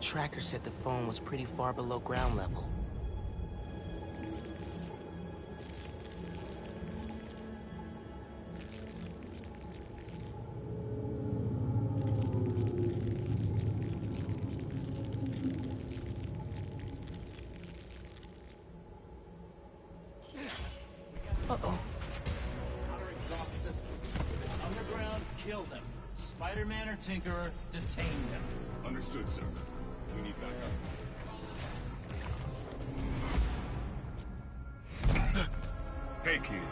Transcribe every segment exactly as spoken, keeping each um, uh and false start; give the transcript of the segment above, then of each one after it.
tracker said the phone was pretty far below ground level. Uh-oh. Counter exhaust system. Underground, kill them. Spider-Man or Tinkerer, detain them. Understood, sir. We need backup. Hey, kid.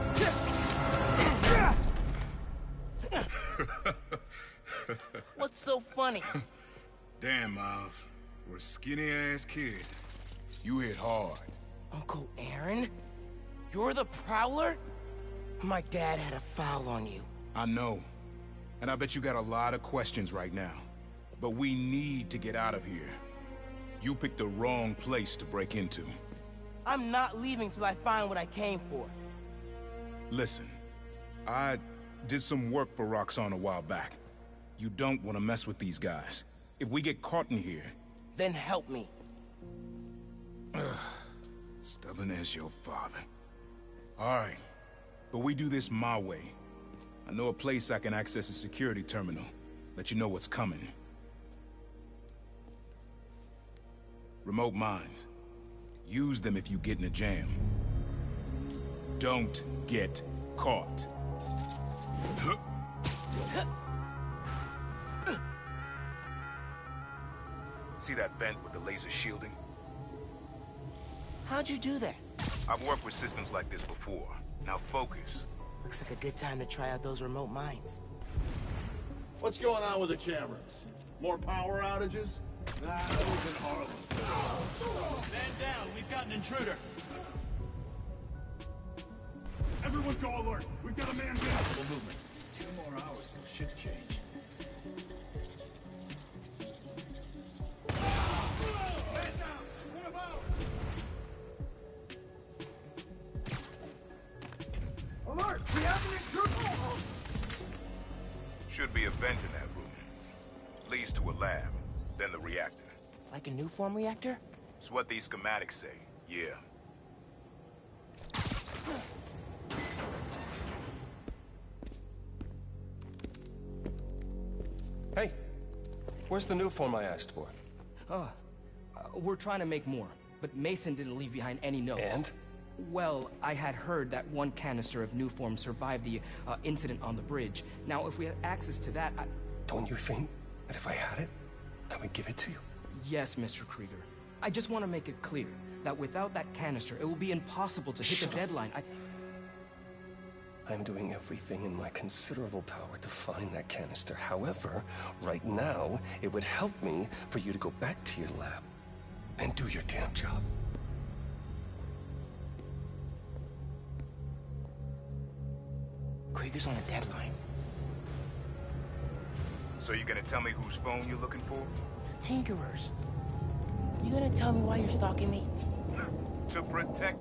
What's so funny? Damn, Miles. For a skinny-ass kid, you hit hard. Uncle Aaron? You're the Prowler? My dad had a foul on you. I know. And I bet you got a lot of questions right now. But we need to get out of here. You picked the wrong place to break into. I'm not leaving till I find what I came for. Listen, I did some work for Roxxon a while back. You don't want to mess with these guys. If we get caught in here... Then help me. Stubborn as your father. All right, but we do this my way. I know a place I can access a security terminal. Let you know what's coming. Remote mines. Use them if you get in a jam. Don't get caught. See that vent with the laser shielding? How'd you do that? I've worked with systems like this before. Now focus. Looks like a good time to try out those remote mines. What's going on with the cameras? More power outages? Nah, that was in Harlem. Man down, we've got an intruder. Everyone go alert! We've got a man down! Full movement. Two more hours till shift change. Man down! One of ours! Alert! We have an intruder! Should be a vent in that room. Leads to a lab, then the reactor. Like a new form reactor? It's what these schematics say, yeah. Hey, where's the new form I asked for? Uh, uh, we're trying to make more, but Mason didn't leave behind any notes. And? Well, I had heard that one canister of new form survived the uh, incident on the bridge. Now, if we had access to that, I... Don't you think that if I had it, I would give it to you? Yes, Mister Krieger. I just want to make it clear that without that canister, it will be impossible to hit Shut the up. deadline. I... I'm doing everything in my considerable power to find that canister. However, right now, it would help me for you to go back to your lab and do your damn job. Krieger's on a deadline. So you gonna tell me whose phone you're looking for? Tinkerers. You gonna tell me why you're stalking me? To protect...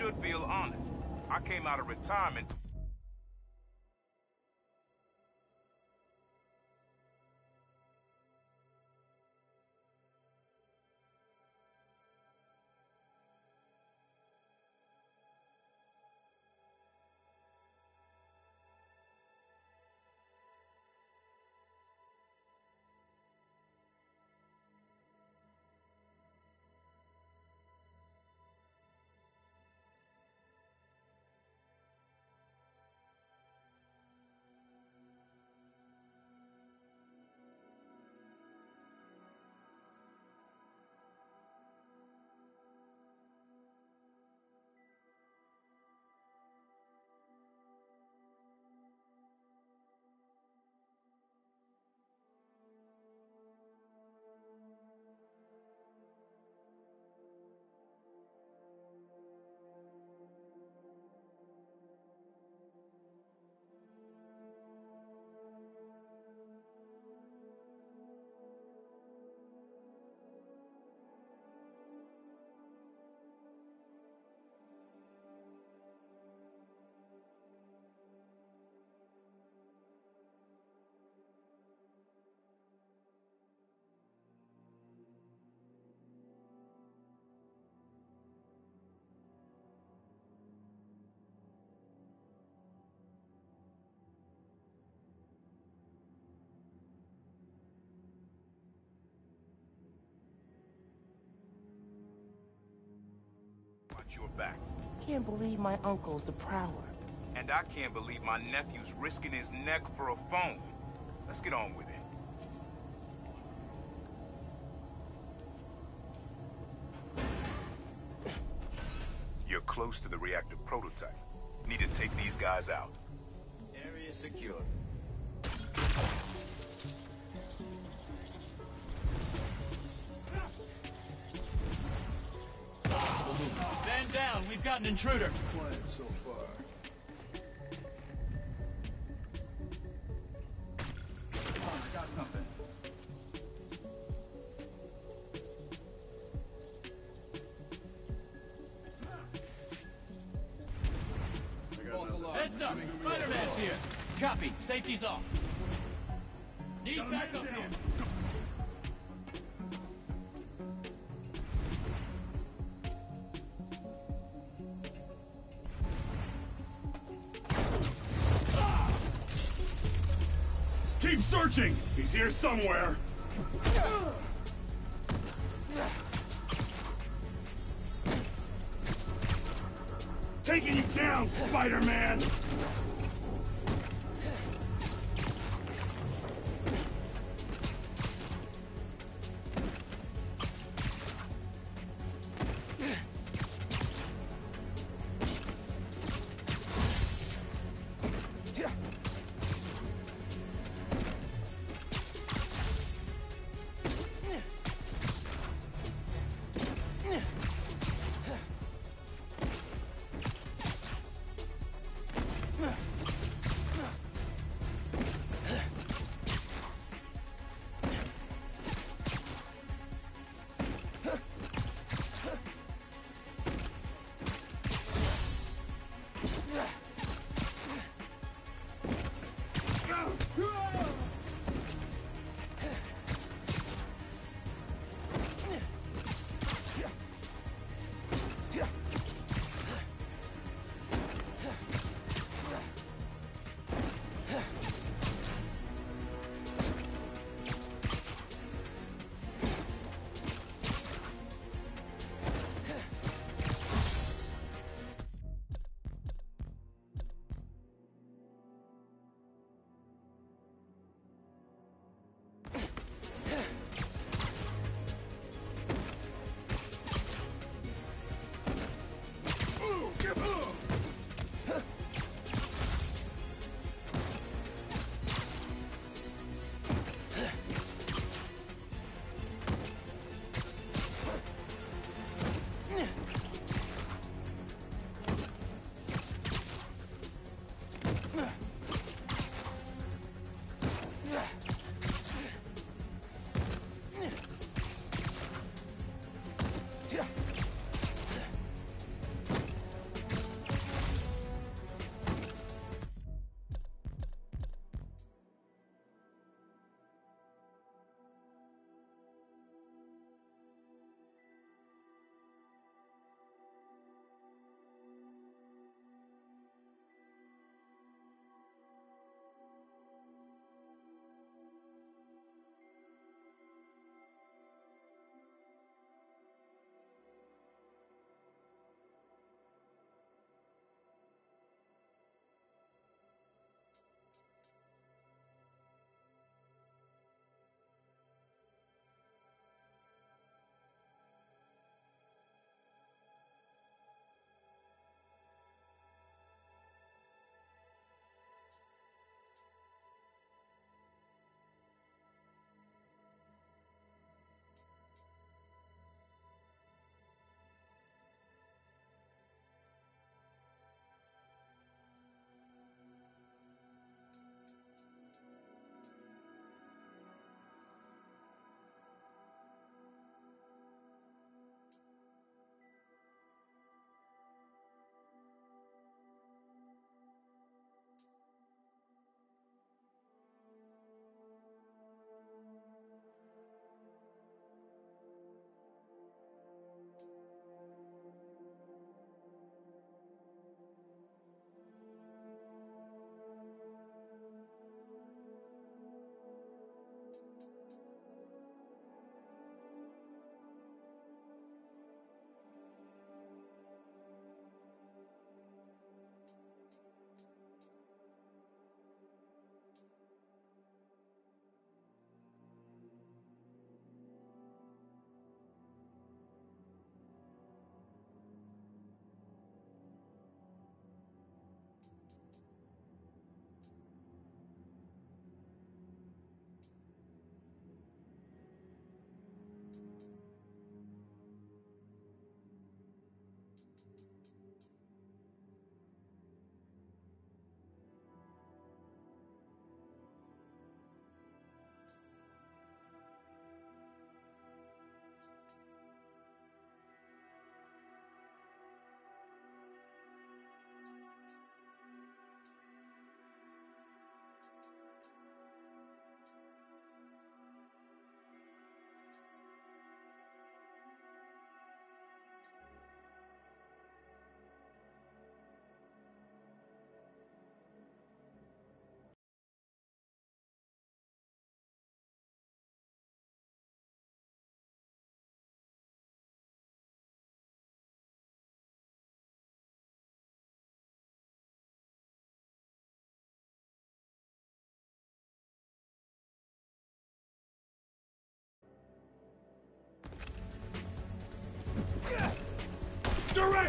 should feel honored. I came out of retirement. Watch your back. Can't believe my uncle's the Prowler. And I can't believe my nephew's risking his neck for a phone. Let's get on with it. You're close to the reactor prototype. Need to take these guys out. Area secure. Stand down, we've got an intruder. Quiet so far. I got something. Heads up! Spider-Man's here! Copy. Safety's off. Need backup here. Keep searching! He's here somewhere! Taking you down, Spider-Man! Ugh.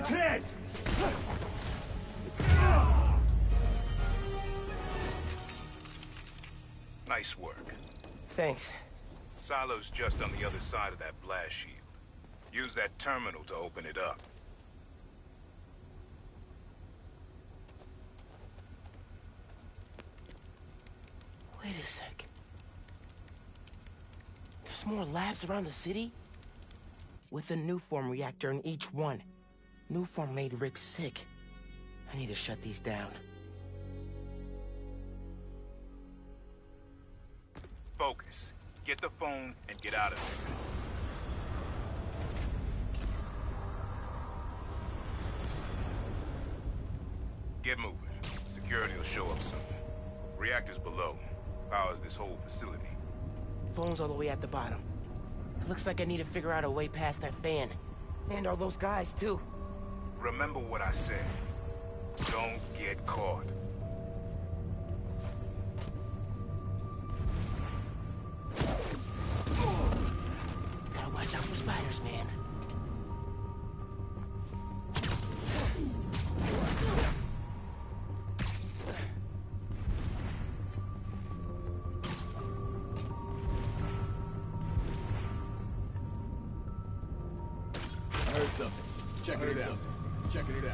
can't! Nice work. Thanks. Silo's just on the other side of that blast shield. Use that terminal to open it up. Wait a sec. There's more labs around the city? With a Nuform reactor in each one. Nuform made Rick sick. I need to shut these down. Focus. Get the phone and get out of there. Get moving. Security will show up soon. Reactor's below. Powers this whole facility. Phone's all the way at the bottom. It looks like I need to figure out a way past that fan. And all those guys, too. Remember what I said. Don't get caught. Gotta watch out for spiders, man. I heard something. Checking it out. Checking it out.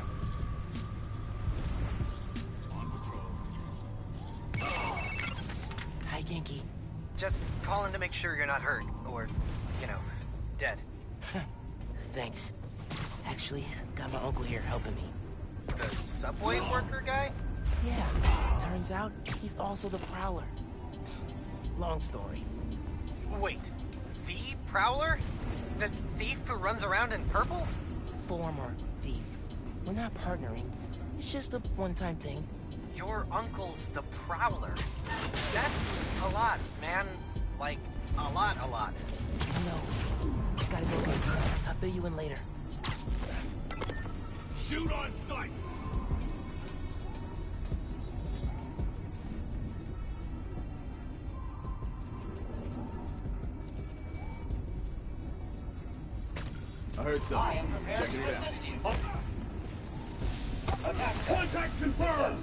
On patrol. Hi, Genki. Just calling to make sure you're not hurt, or, you know, dead. Thanks. Actually, got my uncle here helping me. The subway worker guy? Yeah, turns out he's also the Prowler. Long story. Wait, the Prowler? The thief who runs around in purple? Former thief. We're not partnering. It's just a one-time thing. Your uncle's the Prowler. That's a lot, man. Like, a lot, a lot. No. Gotta go, Genki. I'll fill you in later. Shoot on sight! I heard something. Checking it out. Contact confirmed!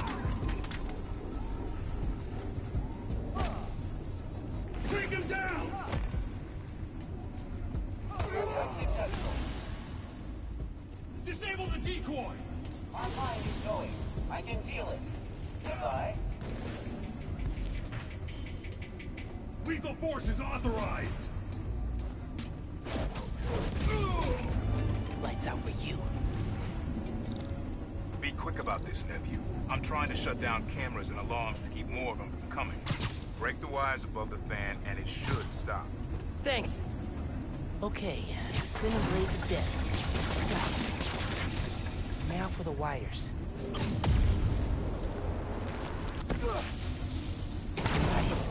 Take him down! Disable the decoy! Our line is going. I can feel it. Goodbye. Lethal force is authorized! Lights out for you. Be quick about this, nephew. I'm trying to shut down cameras and alarms to keep more of them from coming. Break the wires above the fan and it should stop. Thanks. Okay, spinning blades of death. Now for the wires. Nice.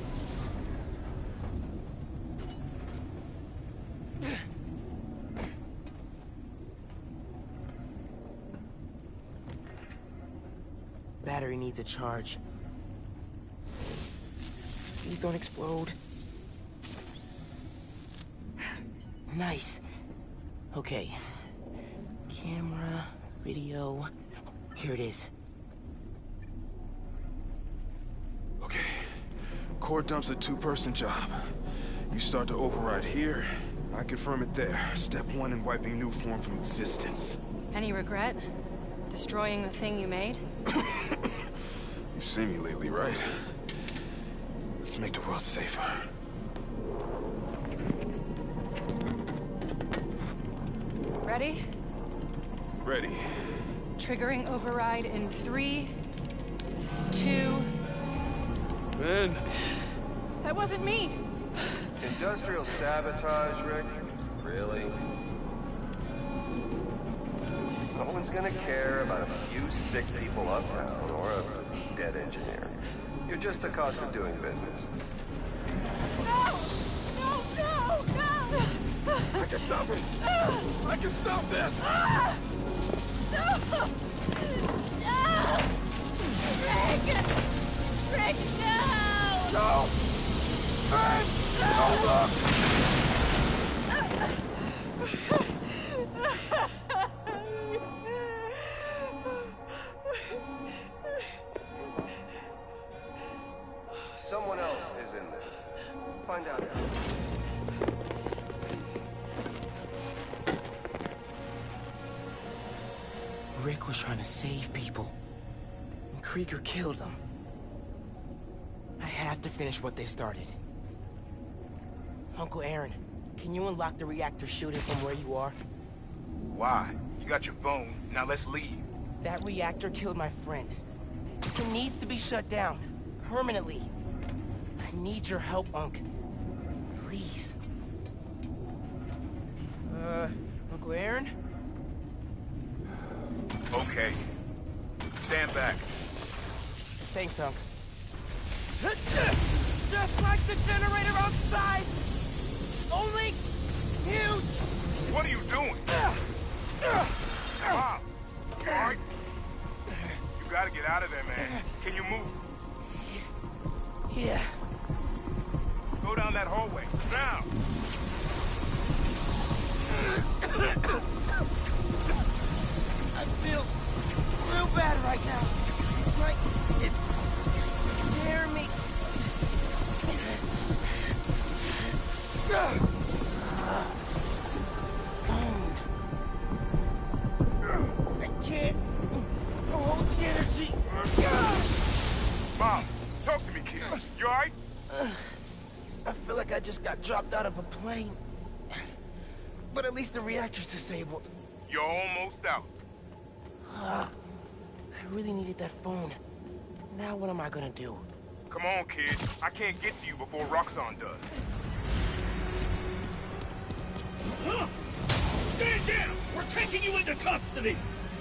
Battery needs a charge. Please don't explode. Nice. Okay. Camera, video. Here it is. Okay. Core dump's a two-person job. You start to override here, I confirm it there. Step one in wiping Nuform from existence. Any regret? Destroying the thing you made? You've seen me lately, right? Let's make the world safer. Ready? Ready. Triggering override in three, two... Ben! That wasn't me! Industrial sabotage, Rick? Really? No one's gonna care about a few sick people uptown or a dead engineer. You're just the cost of doing business. No! No, no, no! I can stop it! I can stop this! No! No! Rick! Rick, no! No! Ben! No, look! is in there. Find out. Rick was trying to save people, and Krieger killed them. I have to finish what they started. Uncle Aaron, can you unlock the reactor shooting from where you are? Why? You got your phone. Now let's leave. That reactor killed my friend. It needs to be shut down. Permanently. I need your help, Unc. Please. Uh, Uncle Aaron? Okay. Stand back. Thanks, Unc. Just like the generator outside! Only huge! What are you doing? Mom! Alright? You gotta get out of there, man. Can you move? Yeah. Go down that hallway. Now! I feel real bad right now. It's like it's tearing me. I can't hold the energy. Mom, talk to me, kid. You alright? I feel like I just got dropped out of a plane. But at least the reactor's disabled. You're almost out. Uh, I really needed that phone. Now what am I gonna do? Come on, kid. I can't get to you before Roxxon does. Huh? Stand down! We're taking you into custody!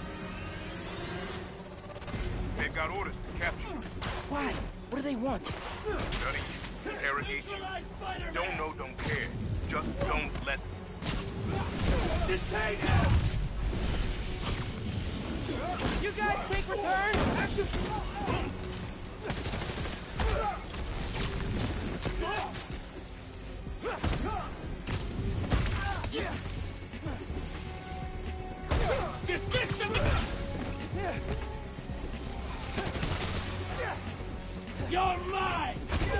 They've got orders to capture you. Why? What do they want? Study you, interrogate you. Don't know, don't care. Just don't let them. Detain him! You guys take return? Dismiss them! You're mine!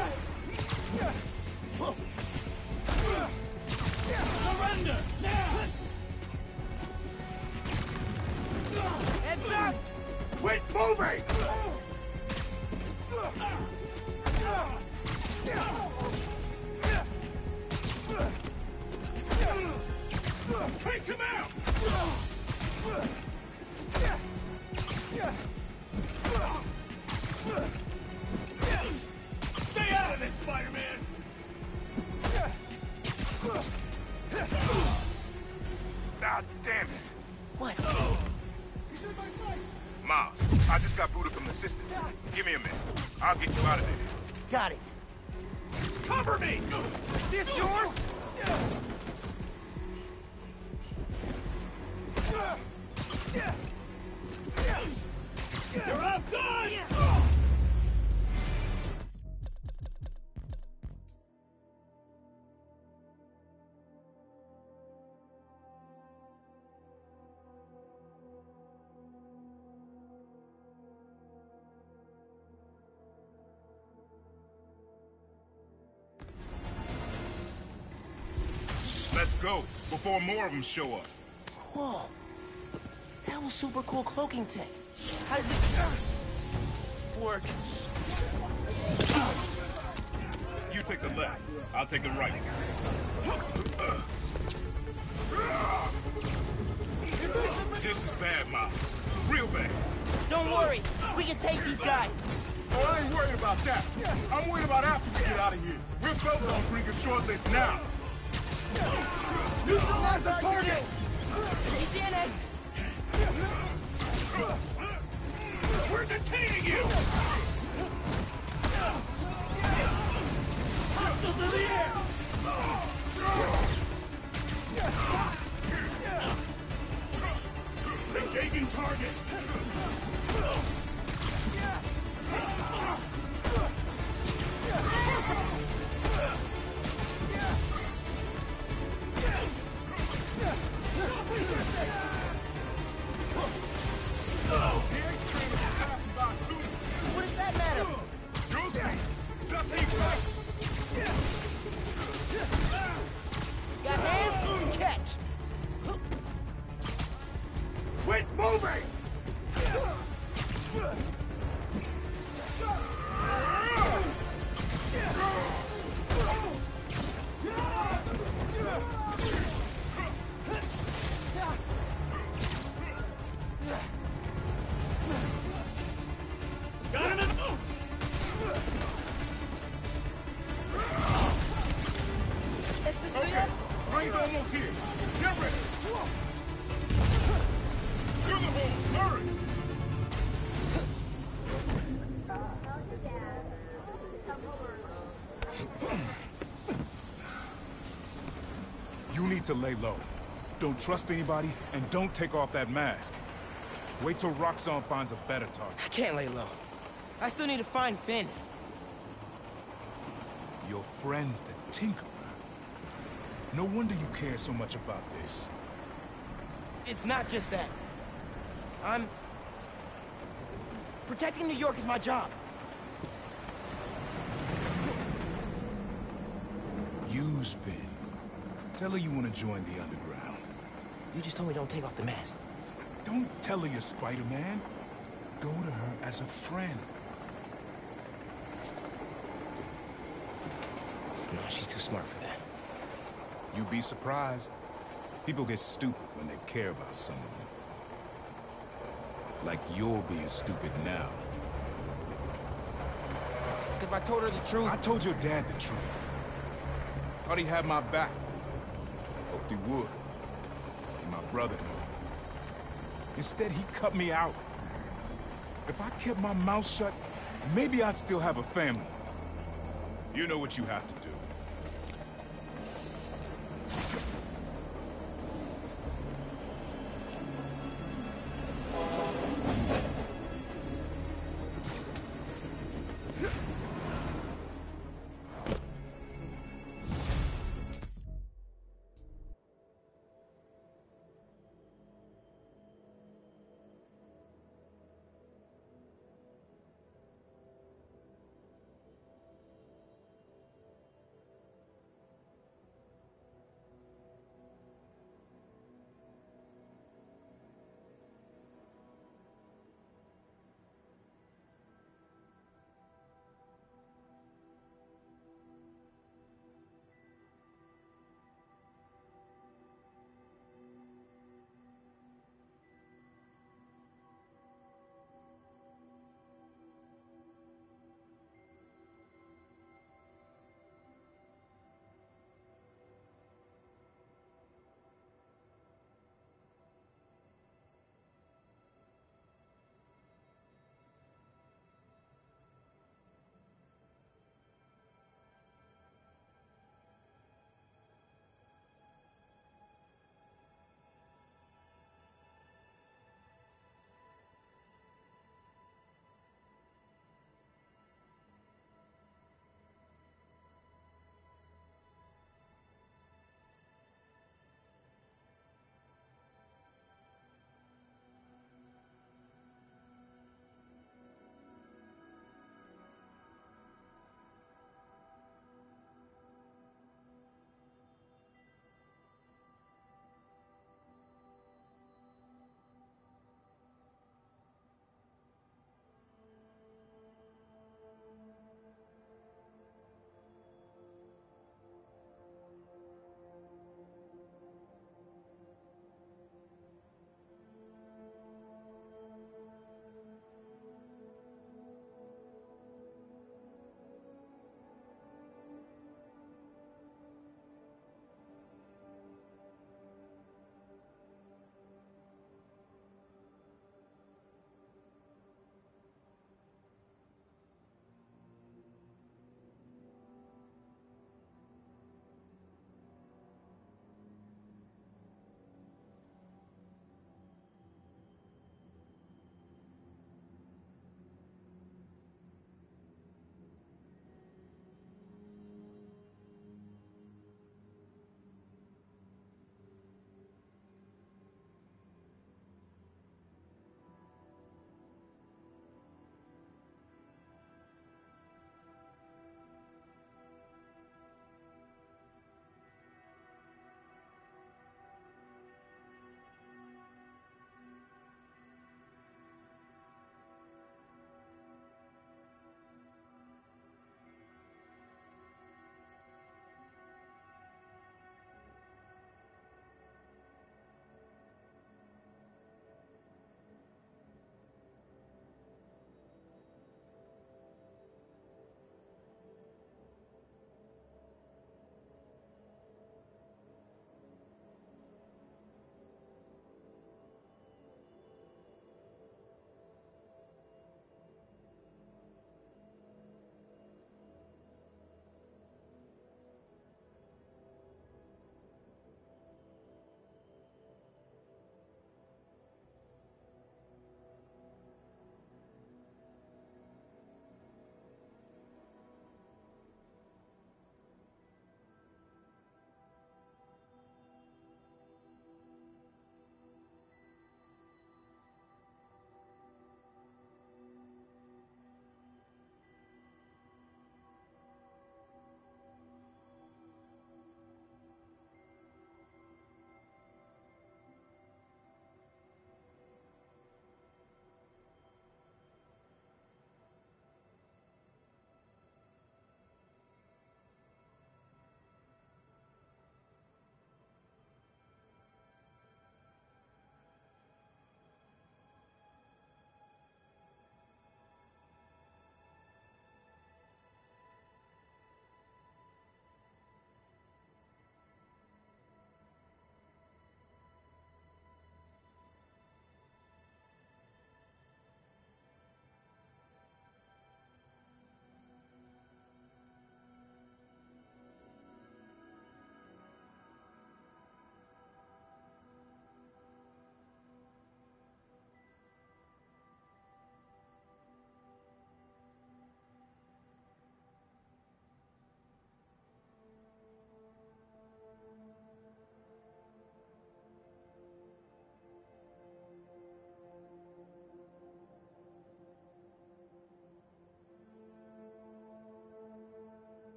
Surrender! Now! Heads up! Quit moving! Take him out! Stay out of this, Spider-Man! Ah, damn it! What? Miles, I just got booted from the system. Give me a minute. I'll get you out of there. Got it. Cover me! This yours? You're outdone! Let's go, before more of them show up. Whoa. That was super cool cloaking tech. How does it work? You take the left, I'll take the right. This is bad, Miles. Real bad. Don't worry. We can take these guys. Oh, I ain't worried about that. I'm worried about after we get out of here. We're both on Krieger's shortlist now. Neutralize the target! He did it! We're detaining you! Hostiles in the air! Engaging target! What does that matter? almost here. Get ready. Through the hole. Hurry. You need to lay low. Don't trust anybody, and don't take off that mask. Wait till Roxxon finds a better target. I can't lay low. I still need to find Phin. Your friend's the Tinkerer. No wonder you care so much about this. It's not just that. I'm... Protecting New York is my job. Use Phin. Tell her you want to join the Underground. You just told me don't take off the mask. Don't tell her you're Spider-Man. Go to her as a friend. No, she's too smart for that. You'd be surprised. People get stupid when they care about someone. Like you're being stupid now. If I told her the truth... I told your dad the truth. Thought he had my back. Hoped he would. And my brother knew. Instead, he cut me out. If I kept my mouth shut, maybe I'd still have a family. You know what you have to do.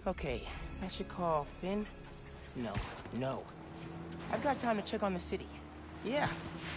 Okay, I should call Finn? No, no. I've got time to check on the city. Yeah.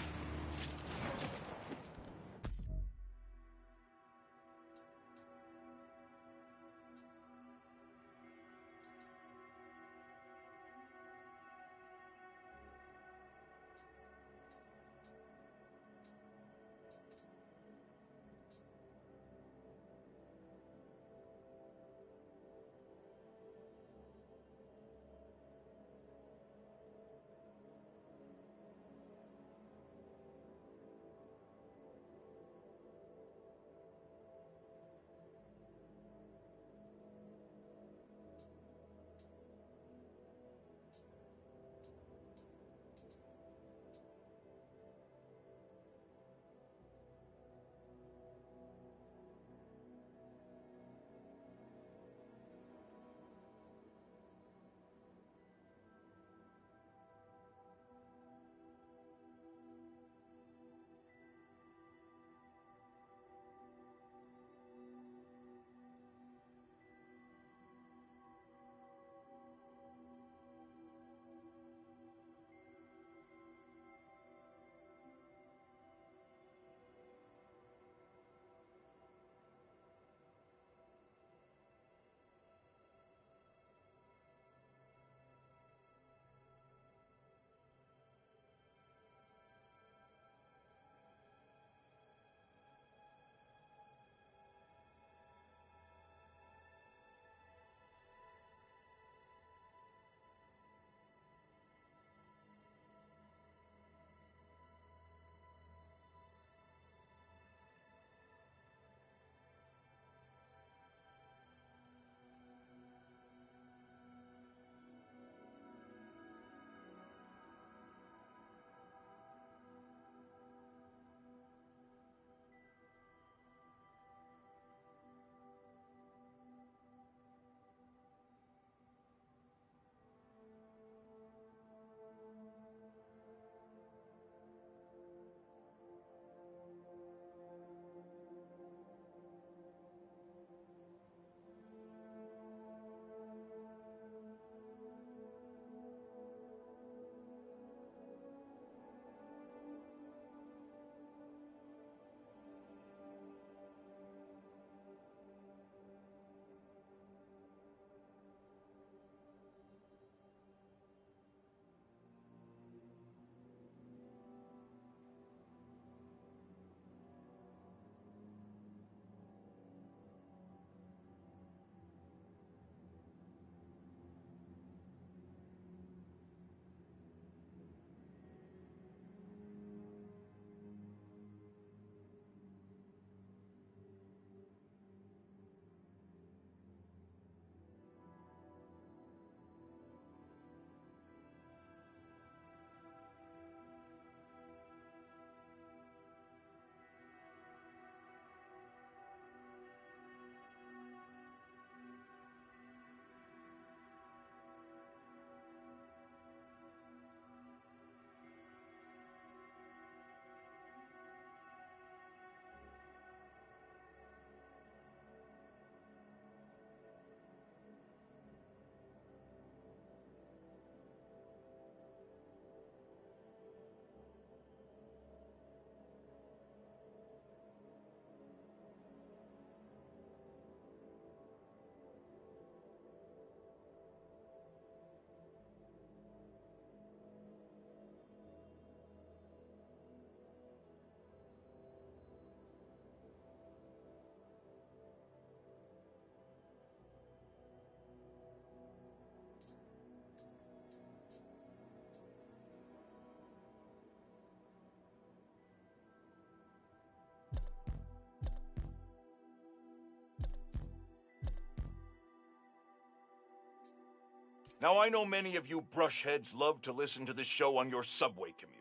Now, I know many of you brushheads love to listen to this show on your subway commute.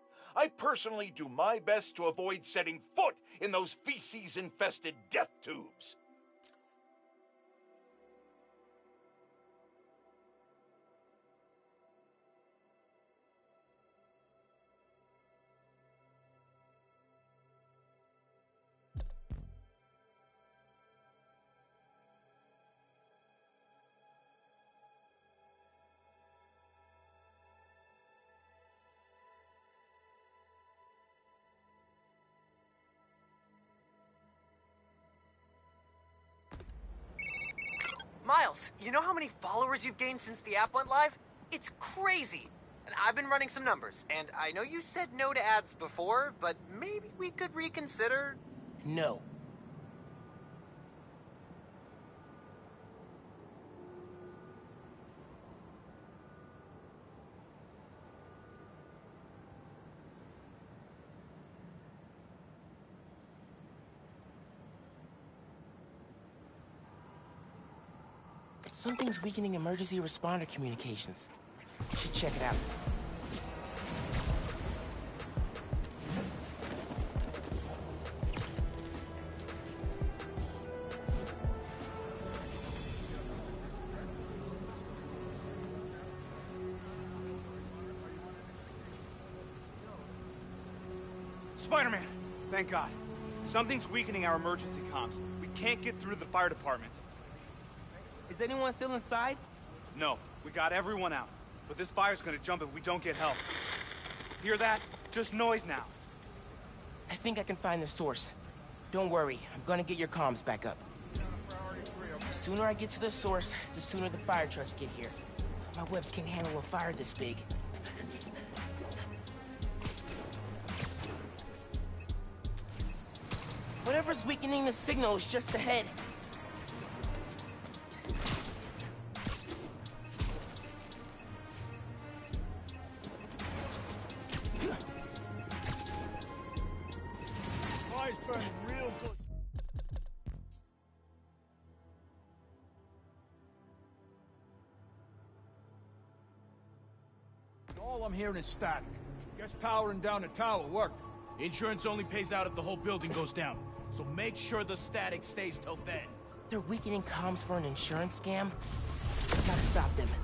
I personally do my best to avoid setting foot in those feces-infested death tubes. Miles, you know how many followers you've gained since the app went live? It's crazy. And I've been running some numbers, and I know you said no to ads before, but maybe we could reconsider? No. Something's weakening emergency responder communications. You should check it out. Spider-Man! Thank God. Something's weakening our emergency comms. We can't get through to the fire department. Is anyone still inside? No, we got everyone out. But this fire's gonna jump if we don't get help. Hear that? Just noise now. I think I can find the source. Don't worry, I'm gonna get your comms back up. The sooner I get to the source, the sooner the fire trucks get here. My webs can't handle a fire this big. Whatever's weakening the signal is just ahead. Fire's burning real good. All I'm hearing is static. Guess powering down the tower worked. Insurance only pays out if the whole building goes down. So make sure the static stays till then. They're weakening comms for an insurance scam? We gotta stop them.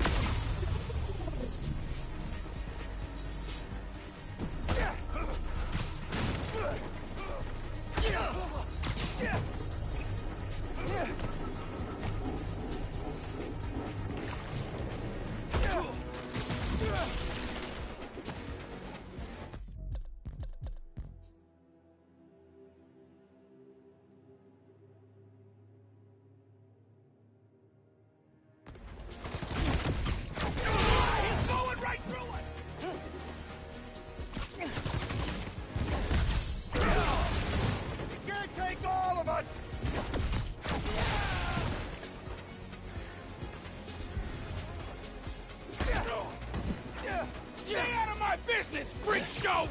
Stay out of my business, freak show!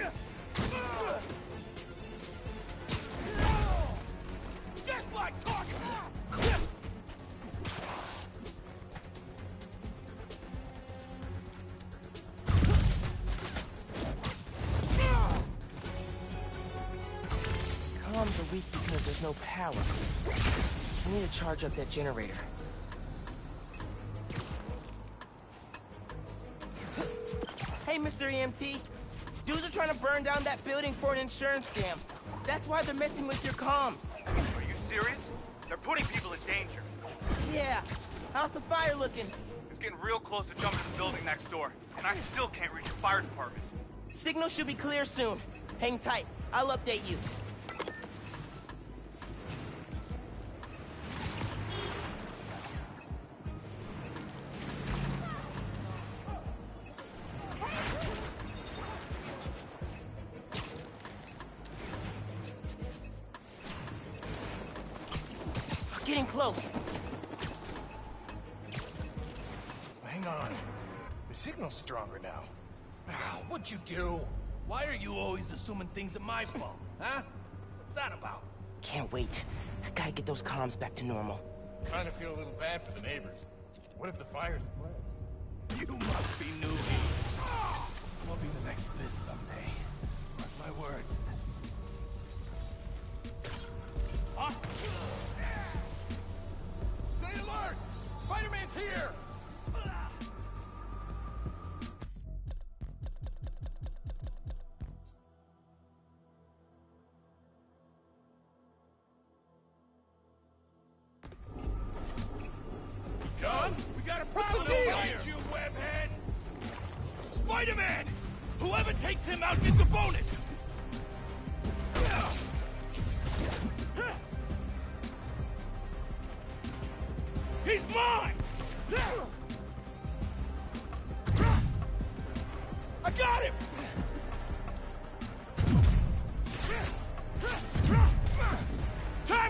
Just like talking! Comms are weak because there's no power. We need to charge up that generator. Hey, Mister E M T. Dudes are trying to burn down that building for an insurance scam. That's why they're messing with your comms. Are you serious? They're putting people in danger. Yeah. How's the fire looking? It's getting real close to jumping the building next door, and I still can't reach the fire department. Signal should be clear soon. Hang tight. I'll update you. Getting close. Hang on. The signal's stronger now. What'd you do? Why are you always assuming things are my fault, huh? What's that about? Can't wait. I gotta get those comms back to normal. Trying to feel a little bad for the neighbors. What if the fire's spread? You must be newbie. I'll be the next Fist someday. Mark my words. Huh? Stay alert! Spider-Man's here! Done? We got a problem over here, you webhead! Spider-Man! Whoever takes him out gets a bonus!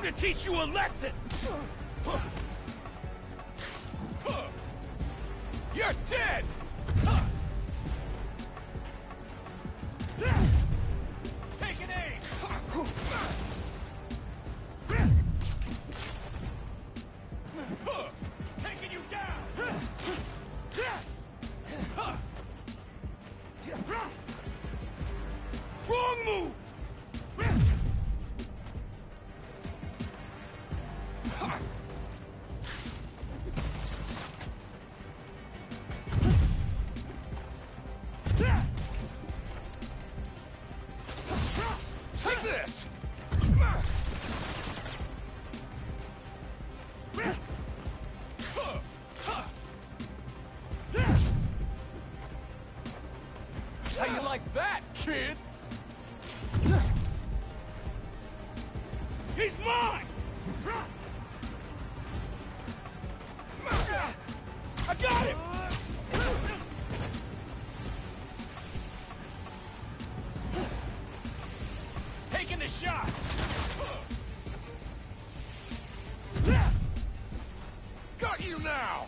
to teach you a lesson! You're dead! Take an aim! Taking you down! Wrong move! Take this! How you like that, kid? He's mine! I got him! Taking the shot! Got you now!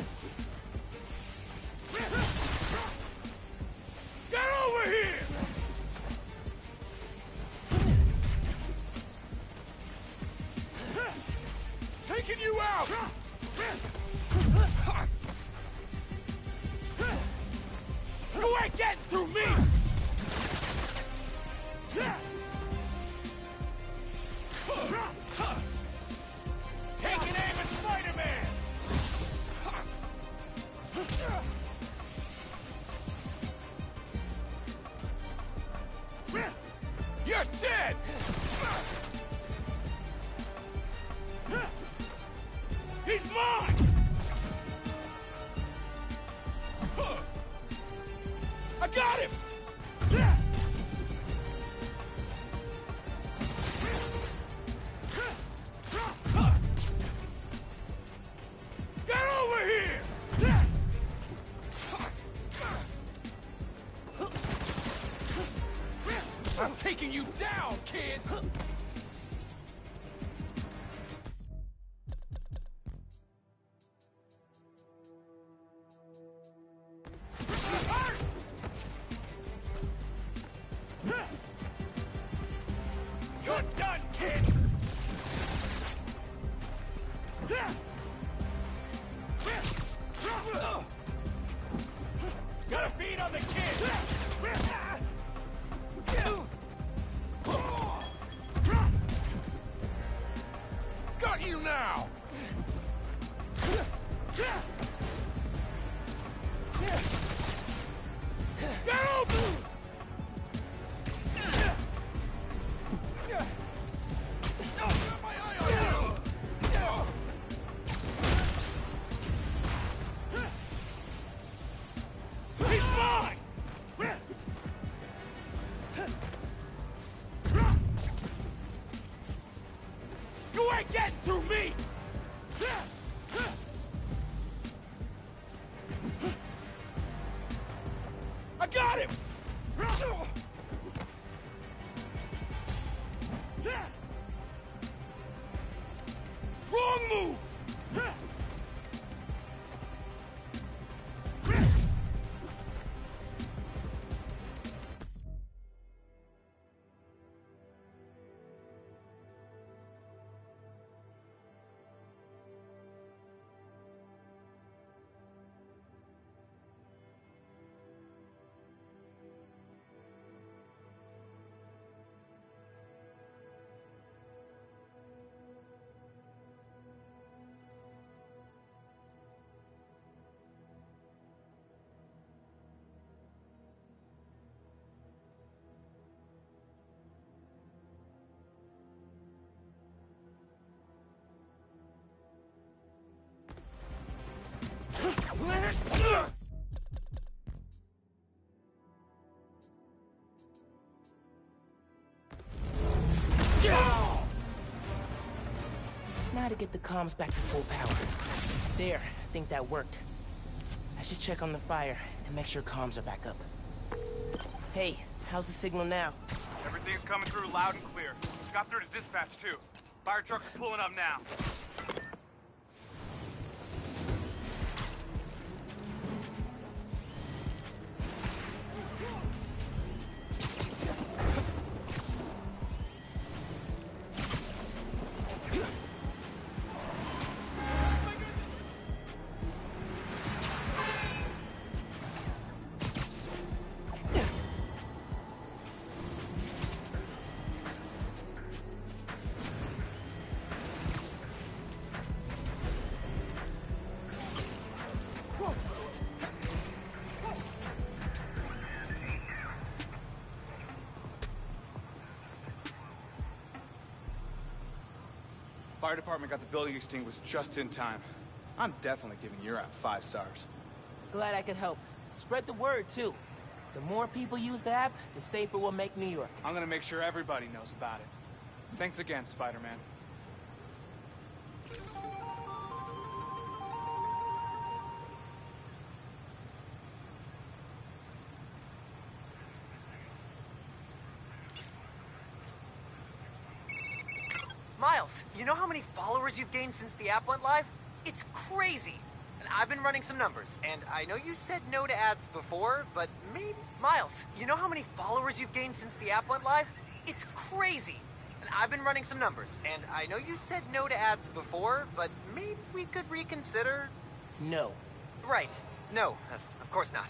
Get over here! Taking you out! You ain't getting through me! Taking aim at Spider-Man! You're dead! He's mine! I got him! Get over here! I'm taking you down, kid! You're done, kid! Got a beat on the kid! Got you now! Get over! He's mine! You ain't getting through me! I got him! Wrong move! Now to get the comms back to full power. There, I think that worked. I should check on the fire and make sure comms are back up. Hey, how's the signal now? Everything's coming through loud and clear. Got through to dispatch, too. Fire trucks are pulling up now. Fire department got the building extinguished just in time. I'm definitely giving your app five stars. Glad I could help. Spread the word, too. The more people use the app, the safer we'll make New York. I'm gonna make sure everybody knows about it. Thanks again, Spider-Man. Miles, you know how many followers you've gained since the app went live? It's crazy. And I've been running some numbers, and I know you said no to ads before, but maybe... Miles, you know how many followers you've gained since the app went live? It's crazy. And I've been running some numbers, and I know you said no to ads before, but maybe we could reconsider... No. Right. No, uh, of course not.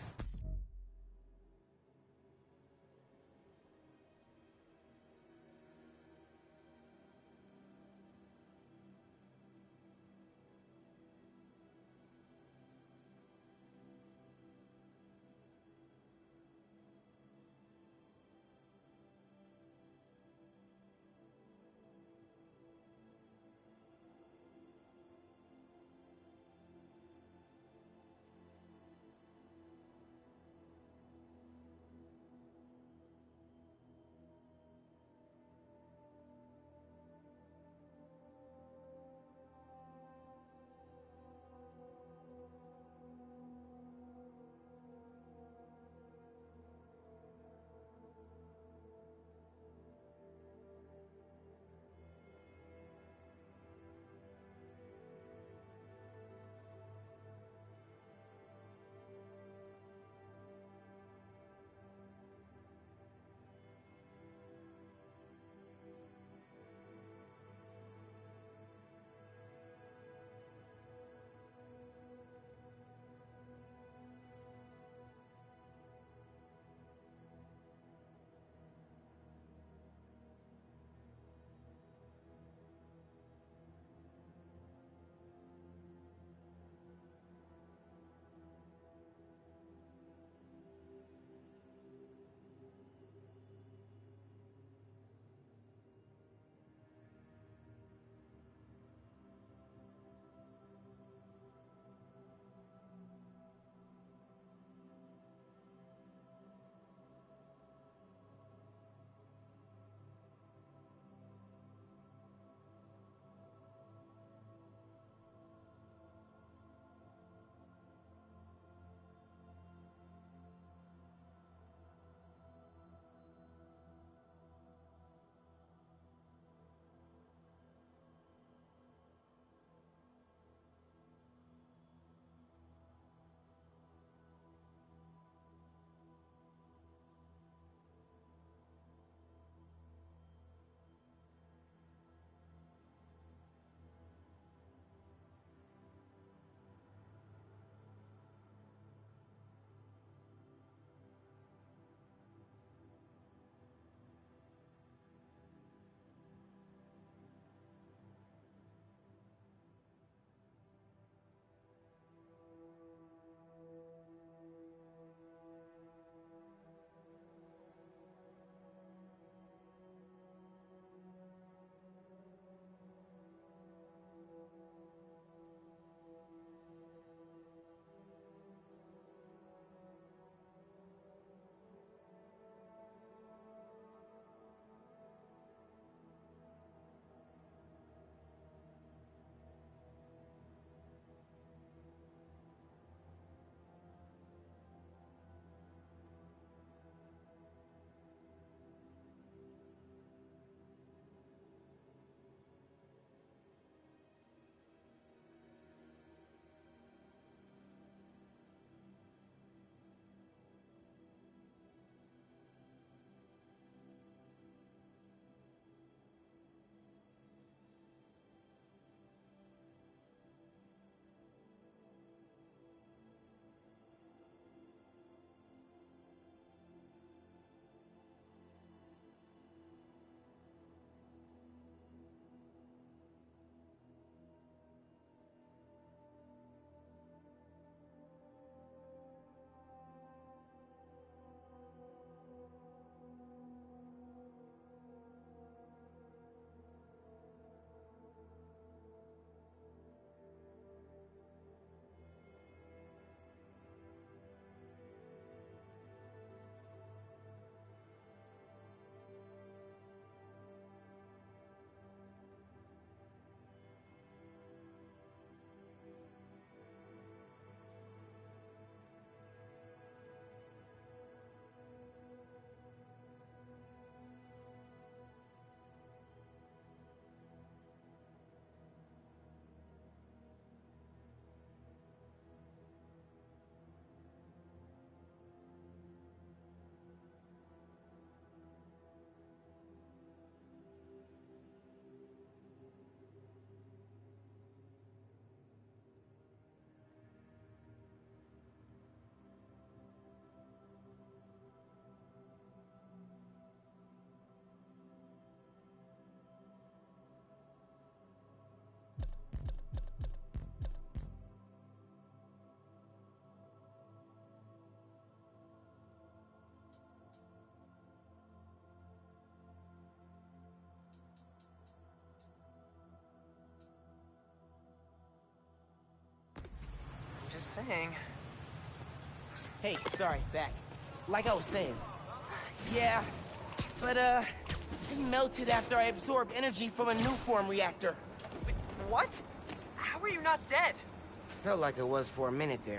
thing. Hey, sorry, back. Like I was saying. Yeah, but uh, it melted after I absorbed energy from a new form reactor. What? How are you not dead? Felt like it was for a minute there.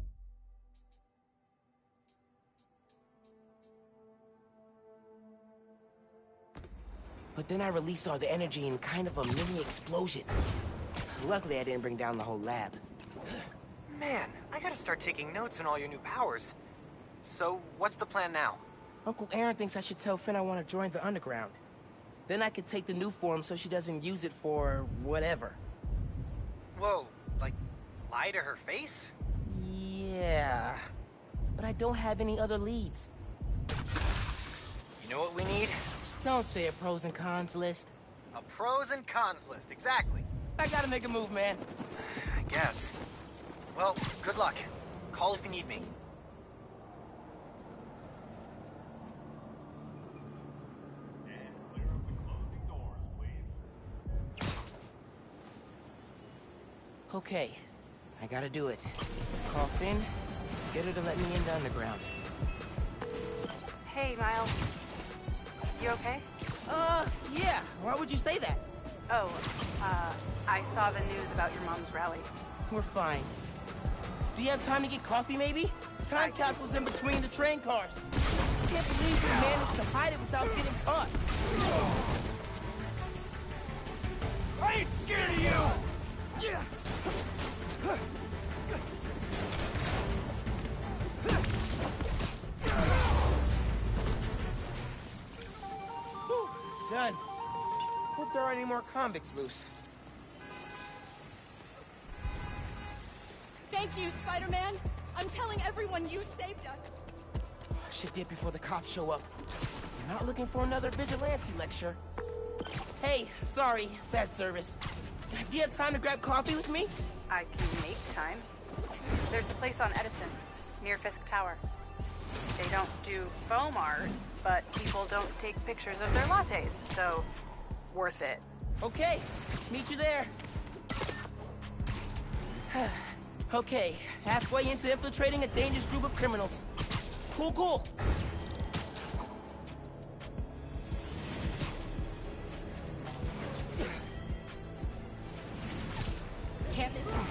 But then I released all the energy in kind of a mini explosion. Luckily, I didn't bring down the whole lab. Man, I gotta start taking notes on all your new powers. So, what's the plan now? Uncle Aaron thinks I should tell Finn I want to join the underground. Then I could take the new form so she doesn't use it for whatever. Whoa, like, lie to her face? Yeah, but I don't have any other leads. You know what we need? Don't say a pros and cons list. A pros and cons list, exactly. I gotta make a move, man. I guess. Well, good luck. Call if you need me. Okay, I gotta do it. Call Finn, get her to let me in the underground. Hey, Miles. You okay? Uh, yeah. Why would you say that? Oh, uh, I saw the news about your mom's rally. We're fine. Do you have time to get coffee, maybe? Time capsule's in between the train cars. I can't believe you managed to hide it without getting caught. I ain't scared of you! Yeah. Done. Hope there aren't any more convicts loose. Thank you, Spider-Man. I'm telling everyone you saved us. I should dip before the cops show up. I'm not looking for another vigilante lecture. Hey, sorry, bad service. Do you have time to grab coffee with me? I can make time. There's a place on Edison, near Fisk Tower. They don't do foam art, but people don't take pictures of their lattes, so worth it. Okay, meet you there. Okay, halfway into infiltrating a dangerous group of criminals. Cool, cool. Can't miss them.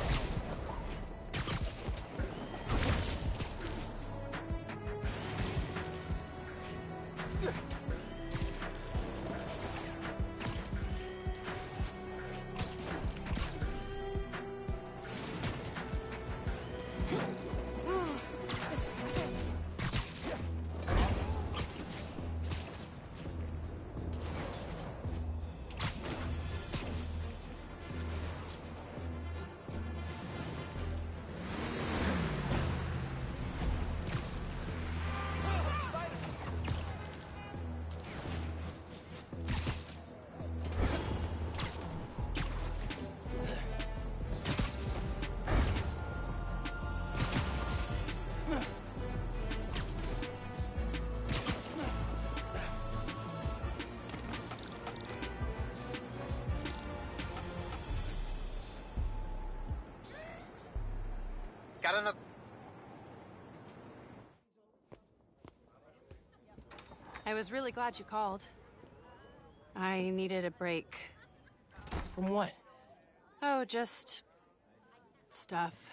Got another... I was really glad you called. I needed a break. From what? Oh, just... stuff.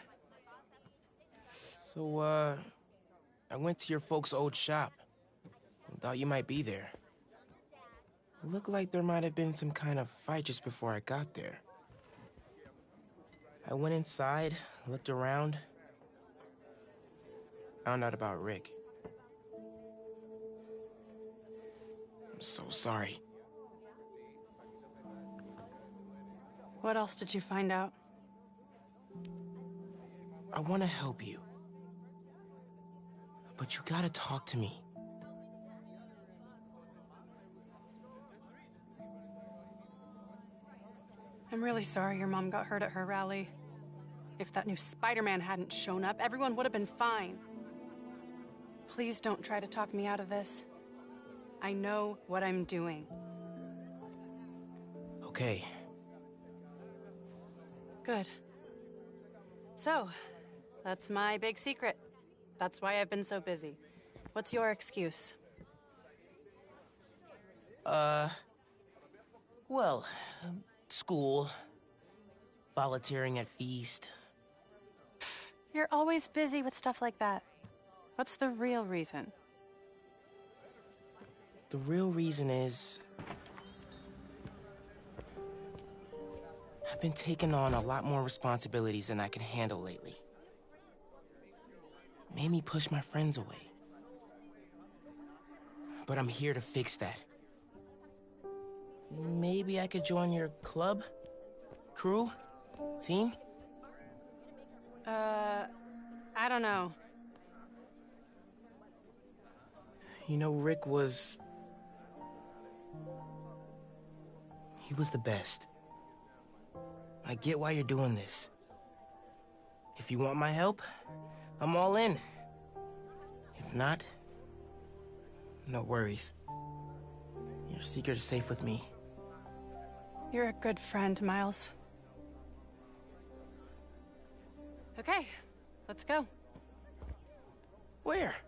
So, uh... I went to your folks' old shop. Thought you might be there. Looked like there might have been some kind of fight just before I got there. I went inside, looked around. Found out about Rick. I'm so sorry. What else did you find out? I want to help you. But you gotta talk to me. I'm really sorry your mom got hurt at her rally. If that new Spider-Man hadn't shown up, everyone would have been fine. Please don't try to talk me out of this. I know what I'm doing. Okay. Good. So, That's my big secret. That's why I've been so busy. What's your excuse? Uh... Well, um, school. Volunteering at Feast. You're always busy with stuff like that. What's the real reason? The real reason is... I've been taking on a lot more responsibilities than I can handle lately. Made me push my friends away. But I'm here to fix that. Maybe I could join your club? Crew? Team? Uh, I don't know. You know, Rick was... He was the best. I get why you're doing this. If you want my help, I'm all in. If not, no worries. Your secret is safe with me. You're a good friend, Miles. Okay, let's go. Where?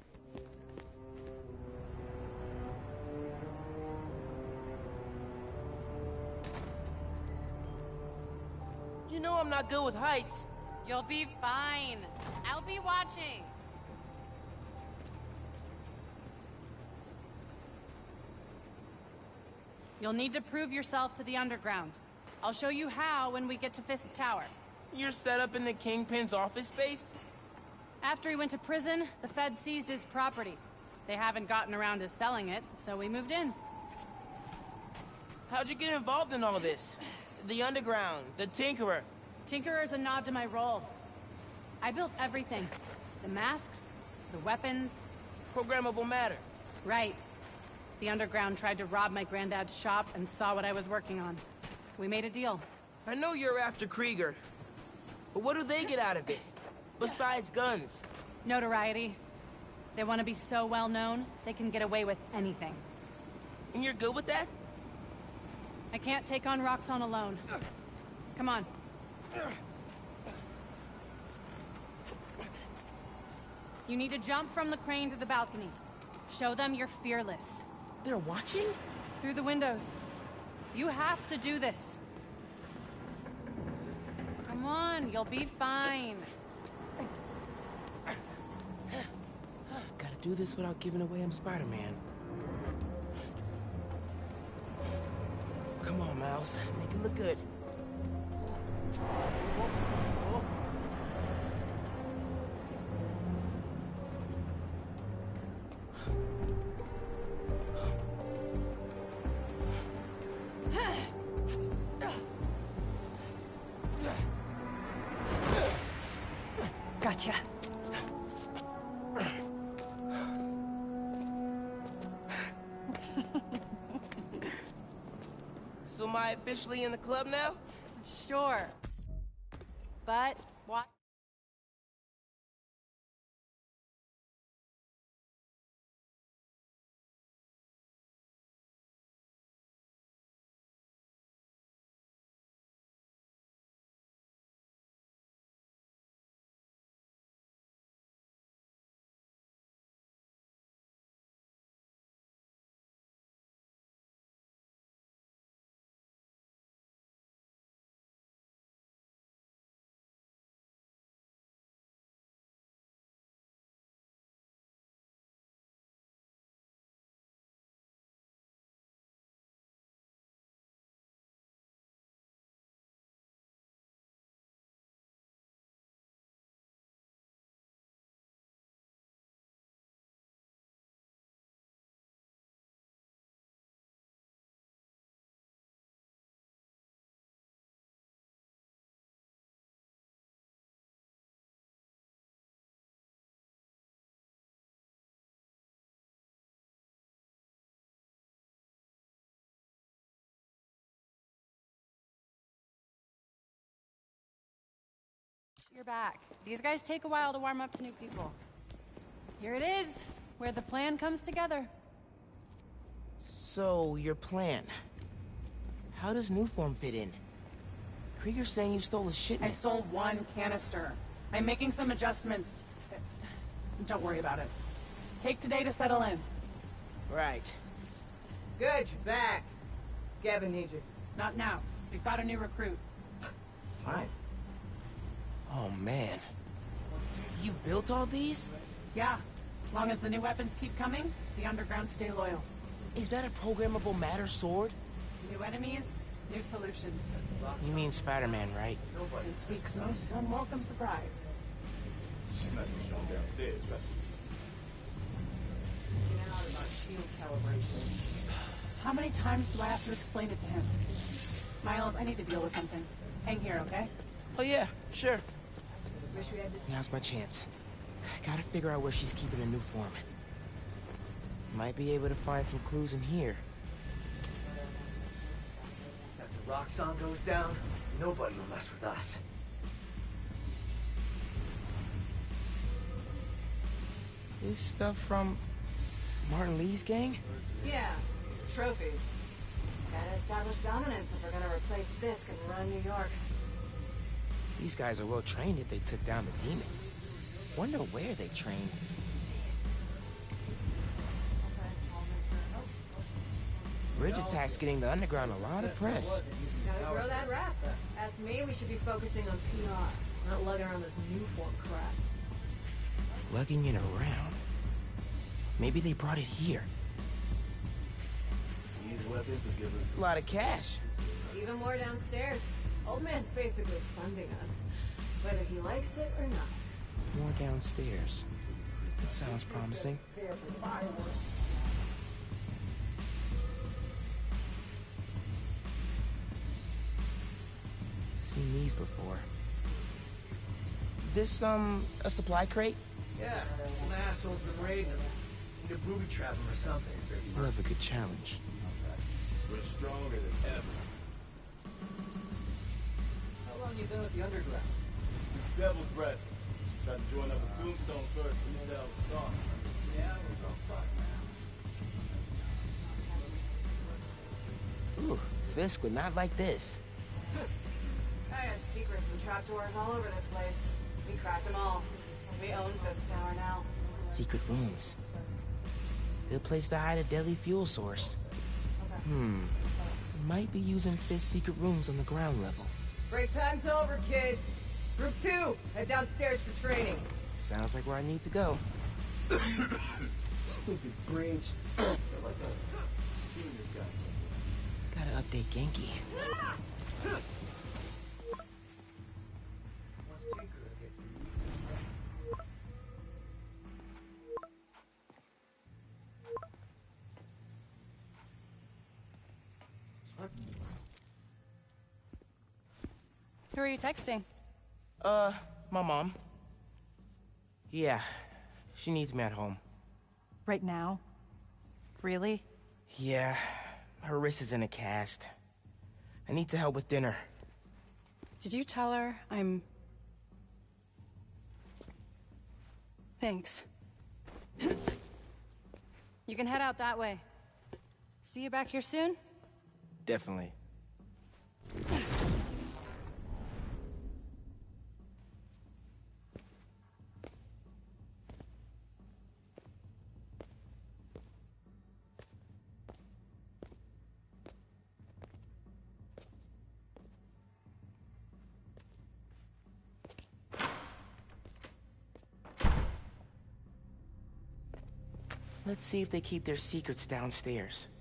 You know I'm not good with heights. You'll be fine. I'll be watching. You'll need to prove yourself to the Underground. I'll show you how when we get to Fisk Tower. You're set up in the Kingpin's office space? After he went to prison, the feds seized his property. They haven't gotten around to selling it, so we moved in. How'd you get involved in all this? The Underground, the Tinkerer. Tinkerer's a nod to my role. I built everything. The masks, the weapons. Programmable matter. Right. The Underground tried to rob my granddad's shop and saw what I was working on. We made a deal. I know you're after Krieger, but what do they get out of it? Besides guns? Notoriety. They want to be so well known, they can get away with anything. And you're good with that? I can't take on Roxxon alone. Come on. You need to jump from the crane to the balcony. Show them you're fearless. They're watching? Through the windows. You have to do this. Come on, you'll be fine. Gotta do this without giving away I'm Spider-Man. Come on, Miles. Make it look good. Gotcha. So am I officially in the club now? Sure. But what? You're back. These guys take a while to warm up to new people. Here it is, where the plan comes together. So, your plan. How does Nuform fit in? Krieger's saying you stole a shipment. I stole one canister. I'm making some adjustments. Don't worry about it. Take today to settle in. Right. Good, you're back. Gavin needs you. Not now. We've got a new recruit. Fine. Oh, man. You built all these? Yeah. Long as the new weapons keep coming, the underground stay loyal. Is that a programmable matter sword? New enemies, new solutions. You mean Spider-Man, right? This week's most unwelcome surprise. She's not even shown downstairs, right? Shield calibration. How many times do I have to explain it to him? Miles, I need to deal with something. Hang here, okay? Oh yeah, sure. Wish we had to... Now's my chance. Gotta figure out where she's keeping the new form. Might be able to find some clues in here. After Roxxon goes down, nobody will mess with us. This stuff from Martin Lee's gang? Yeah, trophies. Gotta establish dominance if we're gonna replace Fisk and run New York. These guys are well trained if they took down the demons. Wonder where they trained. Bridge attack's getting the underground a lot of press. Gotta grow that rap. Ask me, we should be focusing on P R, not lugging around this new form crap. Lugging it around? Maybe they brought it here. These weapons will give us... It's a lot of cash. Even more downstairs. Old man's basically funding us, whether he likes it or not. More downstairs. That sounds promising. Seen these before. This, um, a supply crate? Yeah, some asshole's been raiding them. Need to booby trap them or something. I love a good challenge. We're stronger than ever. How long you been with the underground? Since Devil's Breath. Tried to join up with Tombstone first, we sell the song. Yeah, we'll fuck now. Ooh, Fisk would not like this. I had secrets and trapdoors all over this place. We cracked them all. We own Fisk Tower now. Secret rooms. Good place to hide a deadly fuel source. Hmm. Might be using Fisk's secret rooms on the ground level. Break time's over, kids. Group two, head downstairs for training. Sounds like where I need to go. Stupid brains. I like that. Seeing this guy. Gotta update Genki. Who are you texting? Uh, my mom. Yeah, she needs me at home. Right now? Really? Yeah, her wrist is in a cast. I need to help with dinner. Did you tell her I'm... Thanks. You can head out that way. See you back here soon? Definitely. Let's see if they keep their secrets downstairs.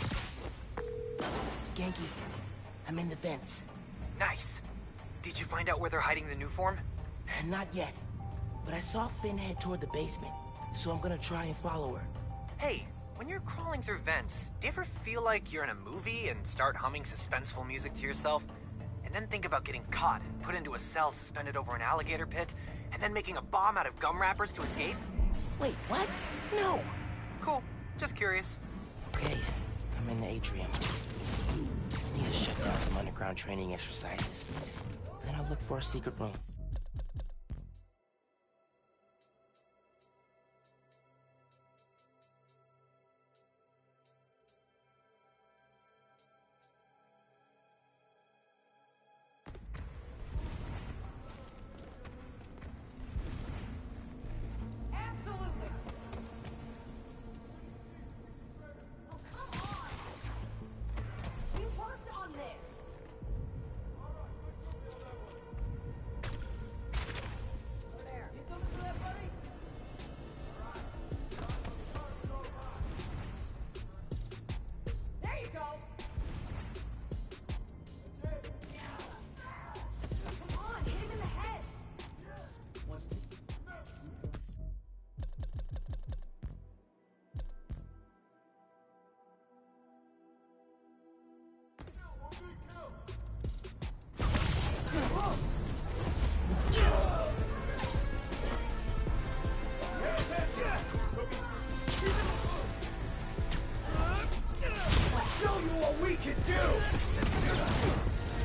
Genki, I'm in the vents. Nice. Did you find out where they're hiding the new form? Not yet, but I saw Finn head toward the basement, so I'm gonna try and follow her. Hey, when you're crawling through vents, do you ever feel like you're in a movie and start humming suspenseful music to yourself? And then think about getting caught and put into a cell suspended over an alligator pit, and then making a bomb out of gum wrappers to escape? Wait, what? No! Cool. Just curious. Okay, I'm in the atrium. Need to shut down some underground training exercises. Then I'll look for a secret room. Show you what we can do!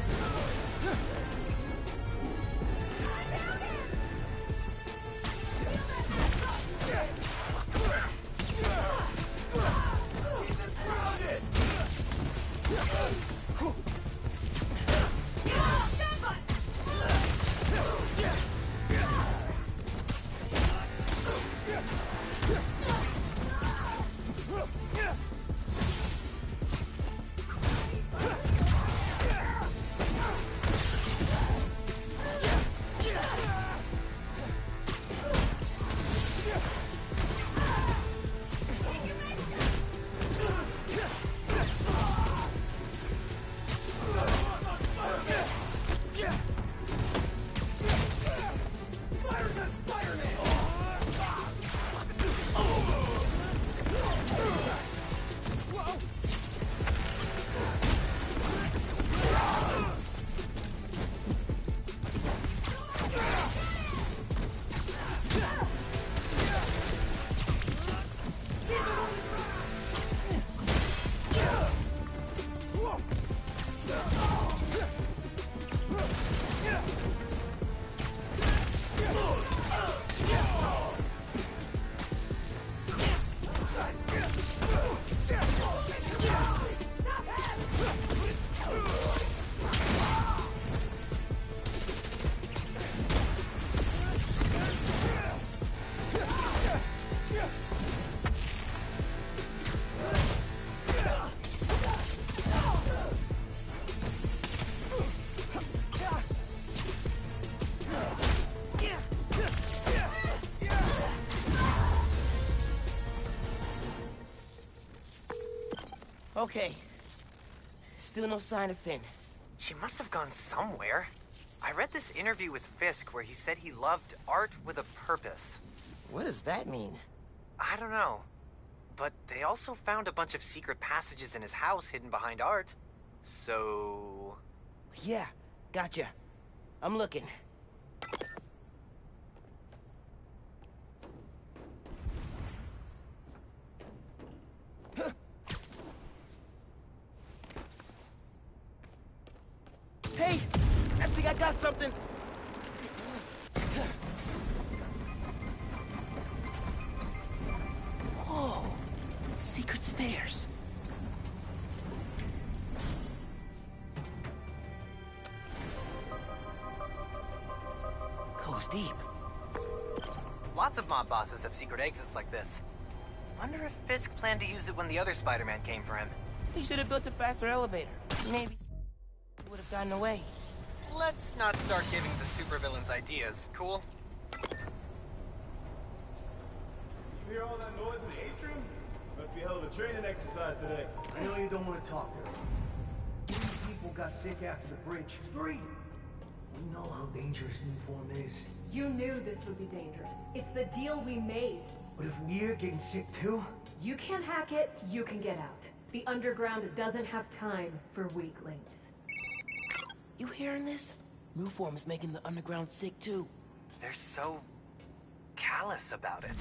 Okay. Still no sign of Finn. She must have gone somewhere. I read this interview with Fisk where he said he loved art with a purpose. What does that mean? I don't know. But they also found a bunch of secret passages in his house hidden behind art. So... Yeah, gotcha. I'm looking. Hey! I think I got something! Whoa! Secret stairs. Goes deep. Lots of mob bosses have secret exits like this. Wonder if Fisk planned to use it when the other Spider-Man came for him. He should have built a faster elevator. Maybe would have gotten away. Let's not start giving the supervillains ideas, cool? You hear all that noise in the atrium? Must be a hell of a training exercise today. I know you don't want to talk to her. Three people got sick after the bridge. Three! We know how dangerous Nuform is. You knew this would be dangerous. It's the deal we made. But if we're getting sick too? You can't hack it, you can get out. The underground doesn't have time for weaklings. You hearing this? Nuform is making the underground sick too. They're so... callous about it.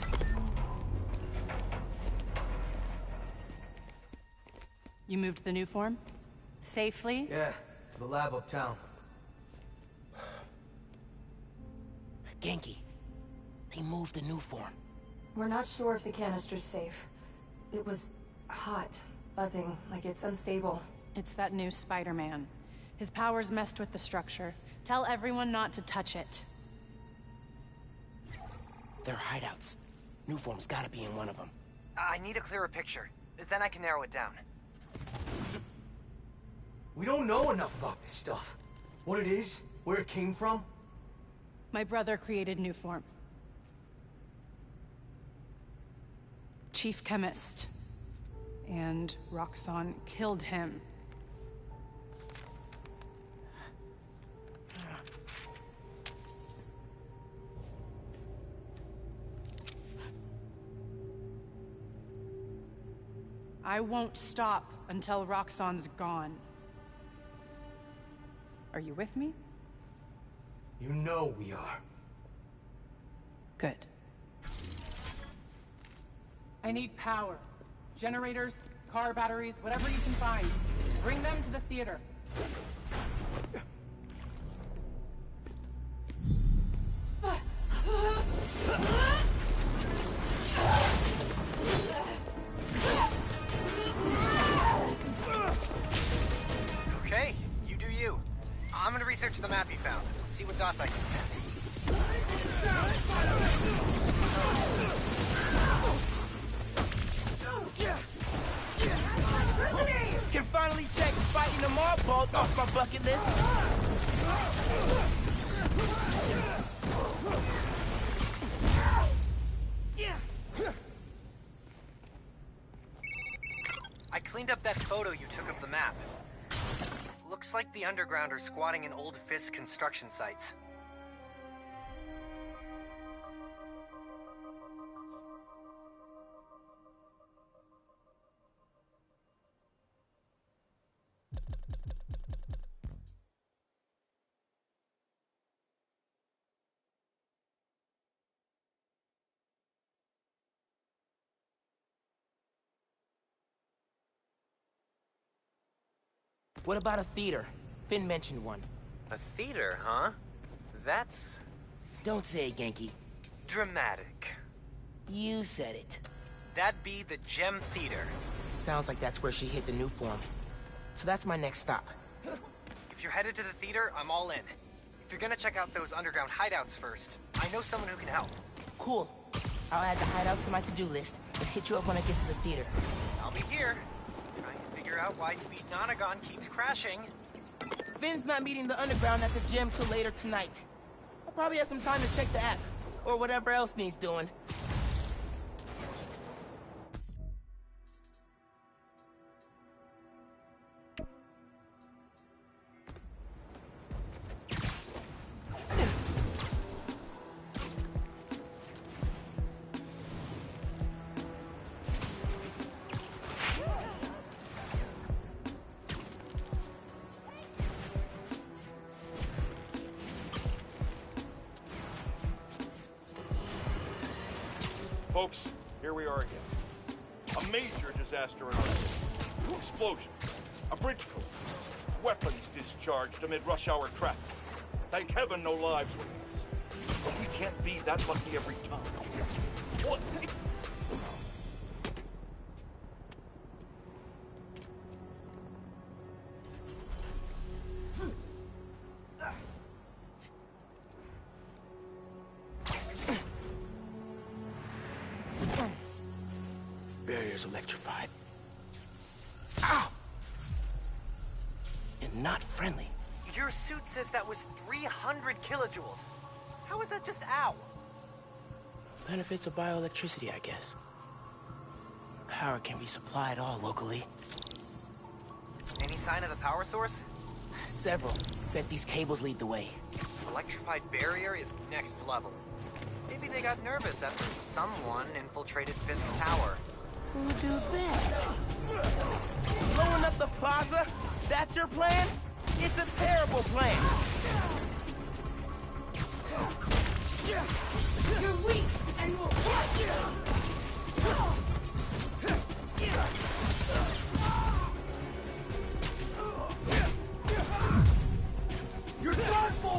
You moved the Nuform? Safely? Yeah, to the lab uptown. Genki, they moved the Nuform. We're not sure if the canister's safe. It was hot, buzzing, like it's unstable. It's that new Spider-Man. His powers messed with the structure. Tell everyone not to touch it. They're hideouts. Nuform's gotta be in one of them. I need a clearer picture. Then I can narrow it down. We don't know enough about this stuff. What it is, where it came from. My brother created Nuform. Chief Chemist. And Roxxon killed him. I won't stop until Roxxon's gone. Are you with me? You know we are. Good. I need power. Generators, car batteries, whatever you can find. Bring them to the theater. Okay, you do you. I'm gonna research the map you found. See what dots I can Can finally check fighting them all both off my bucket list. I cleaned up that photo you took of the map. Looks like the Underground are squatting in old Fisk construction sites. What about a theater? Finn mentioned one. A theater, huh? That's... Don't say it, Genki. Dramatic. You said it. That'd be the Gem Theater. Sounds like that's where she hit the new form. So that's my next stop. If you're headed to the theater, I'm all in. If you're gonna check out those underground hideouts first, I know someone who can help. Cool. I'll add the hideouts to my to-do list and hit you up when I get to the theater. I'll be here. Trying to figure out why Speed Nonagon keeps crashing. Finn's not meeting the Underground at the gym till later tonight. I'll probably have some time to check the app, or whatever else needs doing. Folks, here we are again. A major disaster in our city. Two explosions. A bridge collapse. Weapons discharged amid rush hour traffic. Thank heaven no lives were lost. But we can't be that lucky every time. What? Barrier's electrified. Ow! And not friendly. Your suit says that was three hundred kilojoules. How is that just ow? Benefits of bioelectricity, I guess. Power can be supplied all locally. Any sign of the power source? Several. Bet these cables lead the way. Electrified barrier is next level. Maybe they got nervous after someone infiltrated Fisk Tower. Who do that? Blowing up the plaza? That's your plan? It's a terrible plan. You're weak, and we'll crush you! You're done for!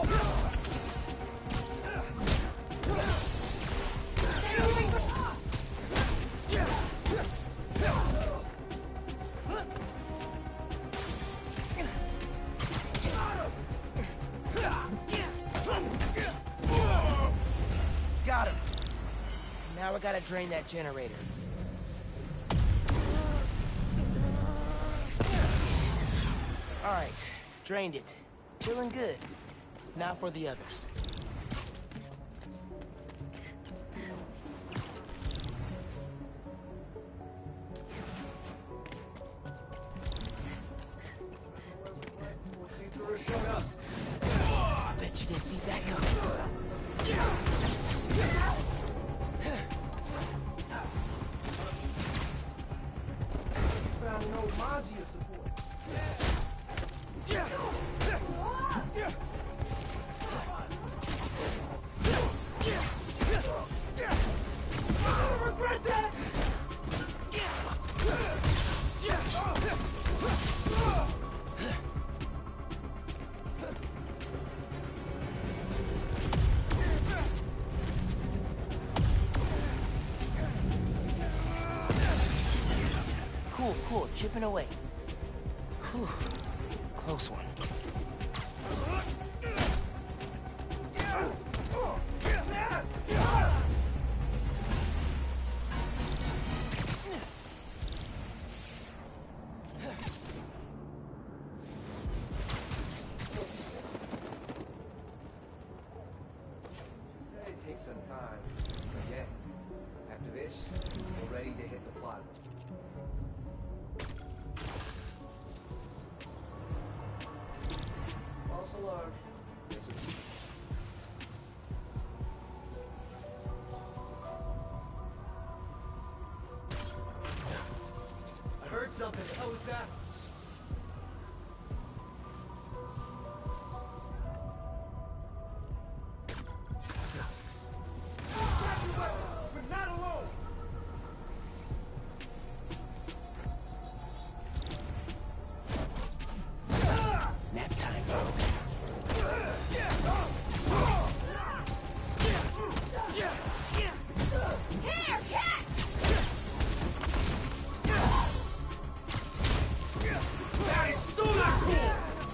Got him. Now I gotta drain that generator. All right, drained it. Feeling good. Now for the others. Shut up. Oh, I bet you didn't see that coming. Found no Mazia support. and away. Whew. Close one. It takes some time. But yeah, after this, we're ready to hit the plot. False alarm. I heard something. How was that? We're not alone! Nap time, bro. That is still not cool!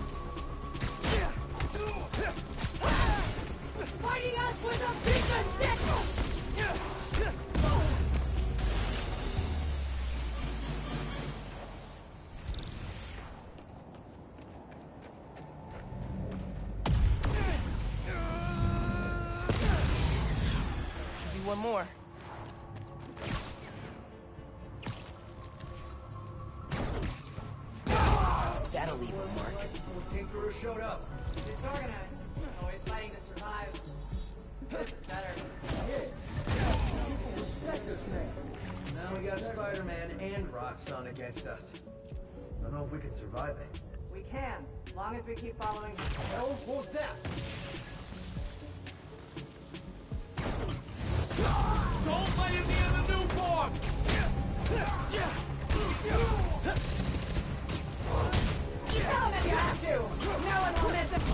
Fighting us with a pizza stick! Should be one more. That'll leave a mark. Tinkerer showed up. Disorganized. Always fighting to survive. This is better. People respect us now. Now we got Spider-Man and Roxxon against us. Don't know if we can survive it. We can, as long as we keep following. Hell, what was that? Don't let him near the new form! Kill him if you have to! No one will miss him!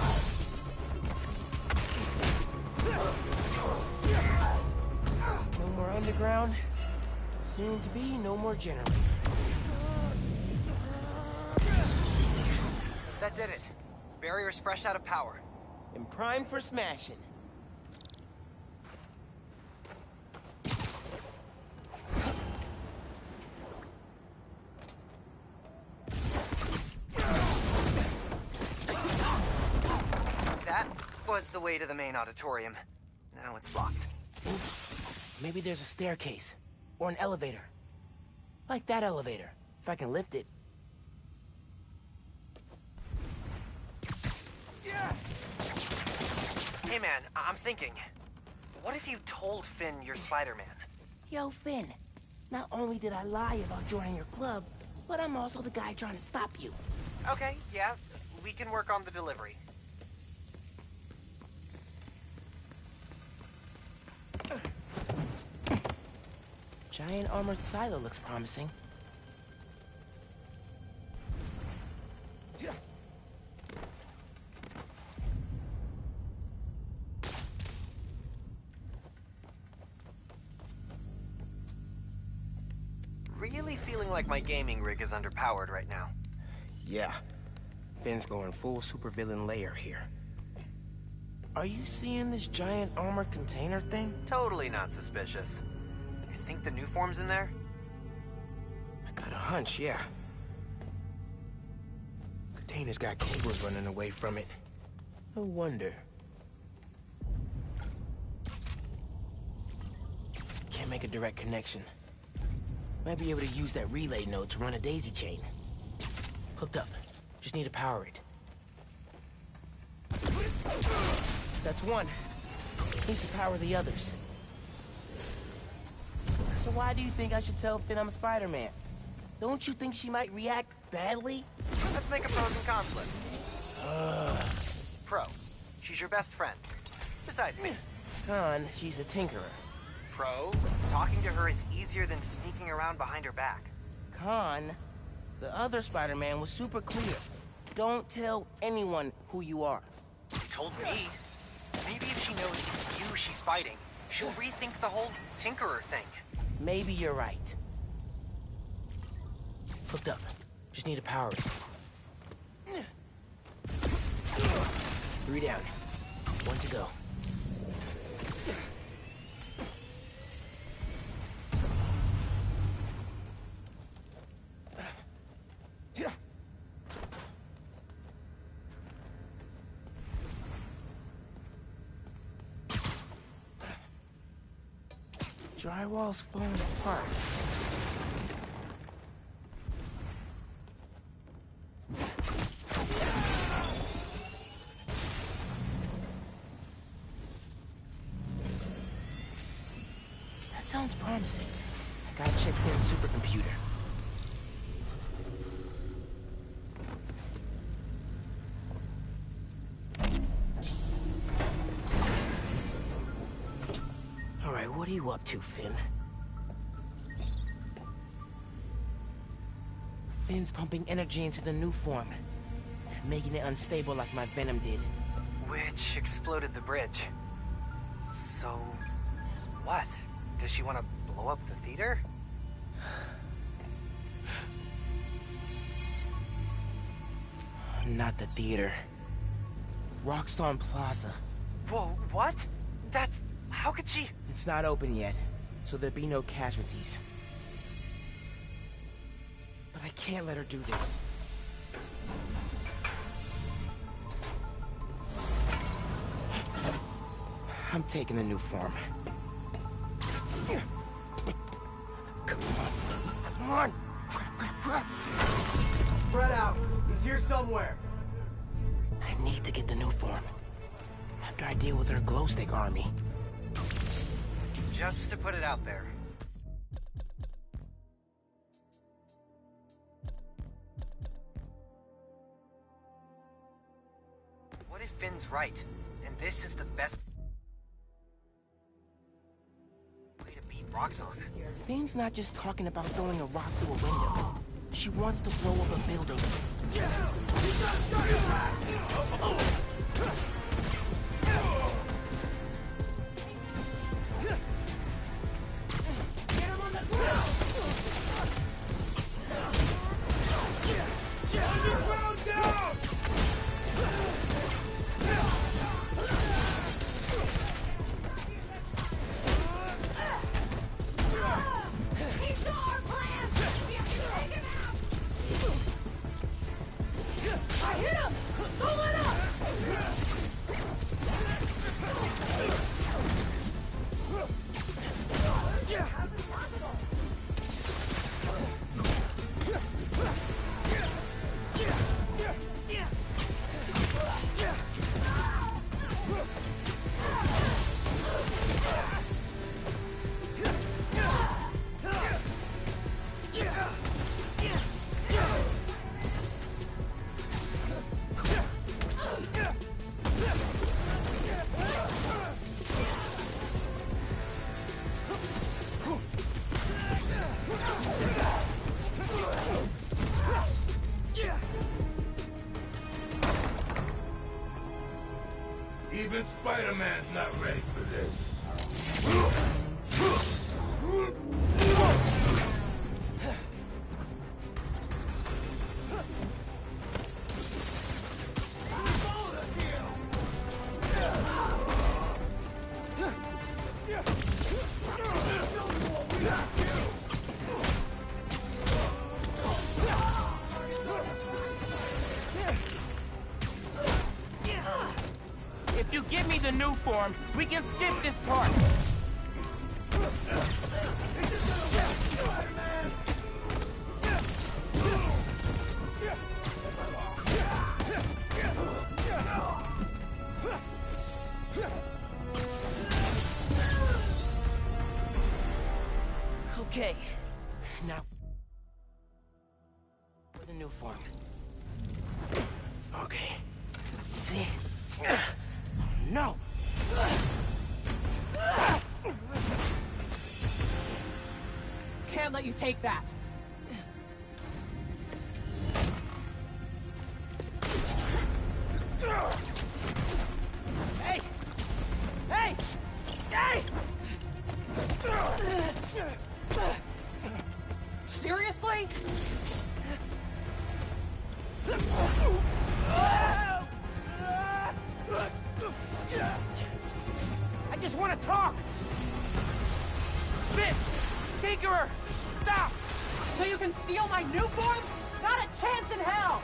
No more underground. Soon to be no more generator. That did it. Barrier's fresh out of power. And primed for smashing. That was the way to the main auditorium. Now it's blocked. Oops. Maybe there's a staircase. Or an elevator. Like that elevator. If I can lift it. Hey man, I- I'm thinking. What if you told Finn you're Spider-Man? Yo, Finn. Not only did I lie about joining your club, but I'm also the guy trying to stop you. Okay, yeah. We can work on the delivery. Giant armored silo looks promising. Really feeling like my gaming rig is underpowered right now. Yeah. Finn's going full supervillain layer here. Are you seeing this giant armored container thing? Totally not suspicious. You think the new form's in there? I got a hunch, yeah. Container's got cables running away from it. No wonder. Can't make a direct connection. Might be able to use that relay node to run a daisy chain. Hooked up. Just need to power it. That's one. Need to power the others. So why do you think I should tell Finn I'm a Spider-Man? Don't you think she might react badly? Let's make a pros and cons list. Ugh. Pro. She's your best friend. Besides me. Con, she's a tinkerer. Pro. Talking to her is easier than sneaking around behind her back. Con, the other Spider-Man was super clear. Don't tell anyone who you are. You told me. Maybe if she knows it's you she's fighting, she'll rethink the whole Tinkerer thing. Maybe you're right. Hooked up. Just need to power it. Three down. One to go. Drywall's falling apart. That sounds promising. I gotta check Finn's supercomputer. Alright, what are you up to, Finn? Finn's pumping energy into the new form, making it unstable like my venom did. Which exploded the bridge. So, what? Does she want to blow up the theater? Not the theater. Roxxon Plaza. Whoa, what? That's... how could she... It's not open yet, so there'll be no casualties. But I can't let her do this. I'm taking the new form. Come on. Come on! Crap, crap, crap! Spread out. He's here somewhere. I need to get the new form. After I deal with her glow stick army. Just to put it out there. What if Finn's right, and this is the best way to beat Roxxon? Finn's not just talking about throwing a rock through a window. She wants to blow up a building. Even Spider-Man's not ready for this. If you give me the new form, we can skip this part. Okay, now for the new form. Okay, see? No! Can't let you take that. Hey! Hey! Hey! Seriously? Tinkerer! Stop! So you can steal my new form? Not a chance in hell!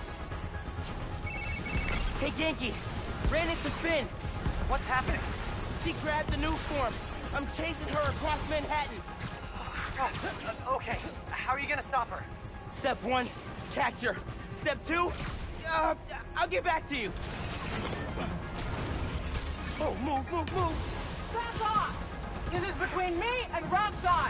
Hey, Genki. Ran into Finn. What's happening? She grabbed the new form. I'm chasing her across Manhattan. Oh, uh, okay. How are you gonna stop her? Step one, catch her. Step two, uh, I'll get back to you. Oh, move, move, move. Back off! This is between me and Roxxon!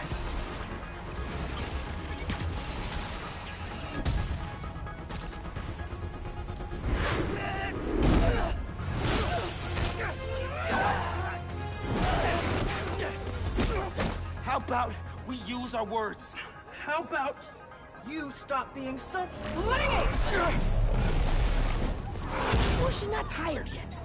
How about we use our words? How about you stop being so flingy? Or is she not tired yet?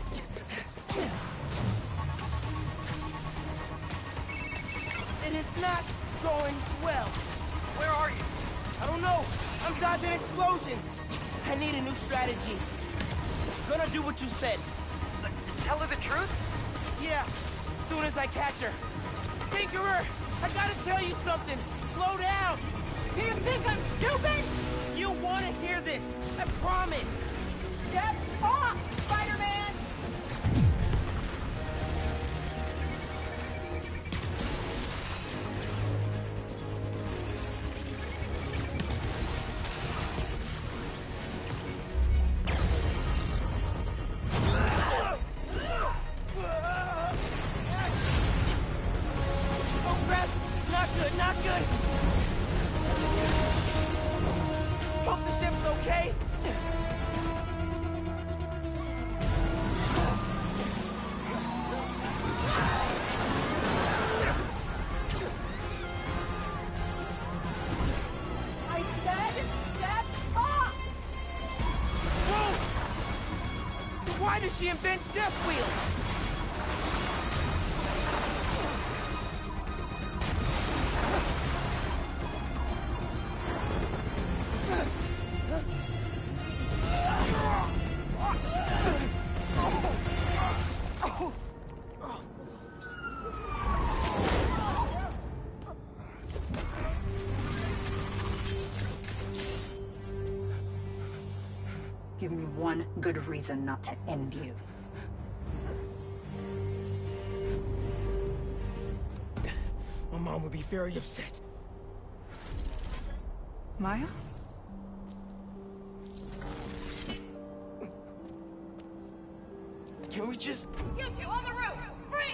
It is not going well. Where are you? I don't know. I'm dodging explosions. I need a new strategy. Gonna do what you said. Uh, tell her the truth? Yeah, as soon as I catch her. Tinkerer, I gotta tell you something. Slow down. Do you think I'm stupid? You want to hear this. I promise. Step off, Spider-Man! Oh, crap. Not good, not good. Hope the ship's okay. I said step off! Whoa! Why does she invent death wheels? Give me one good reason not to end you. My mom would be very upset. Miles? Can we just... You two on the roof! Freeze!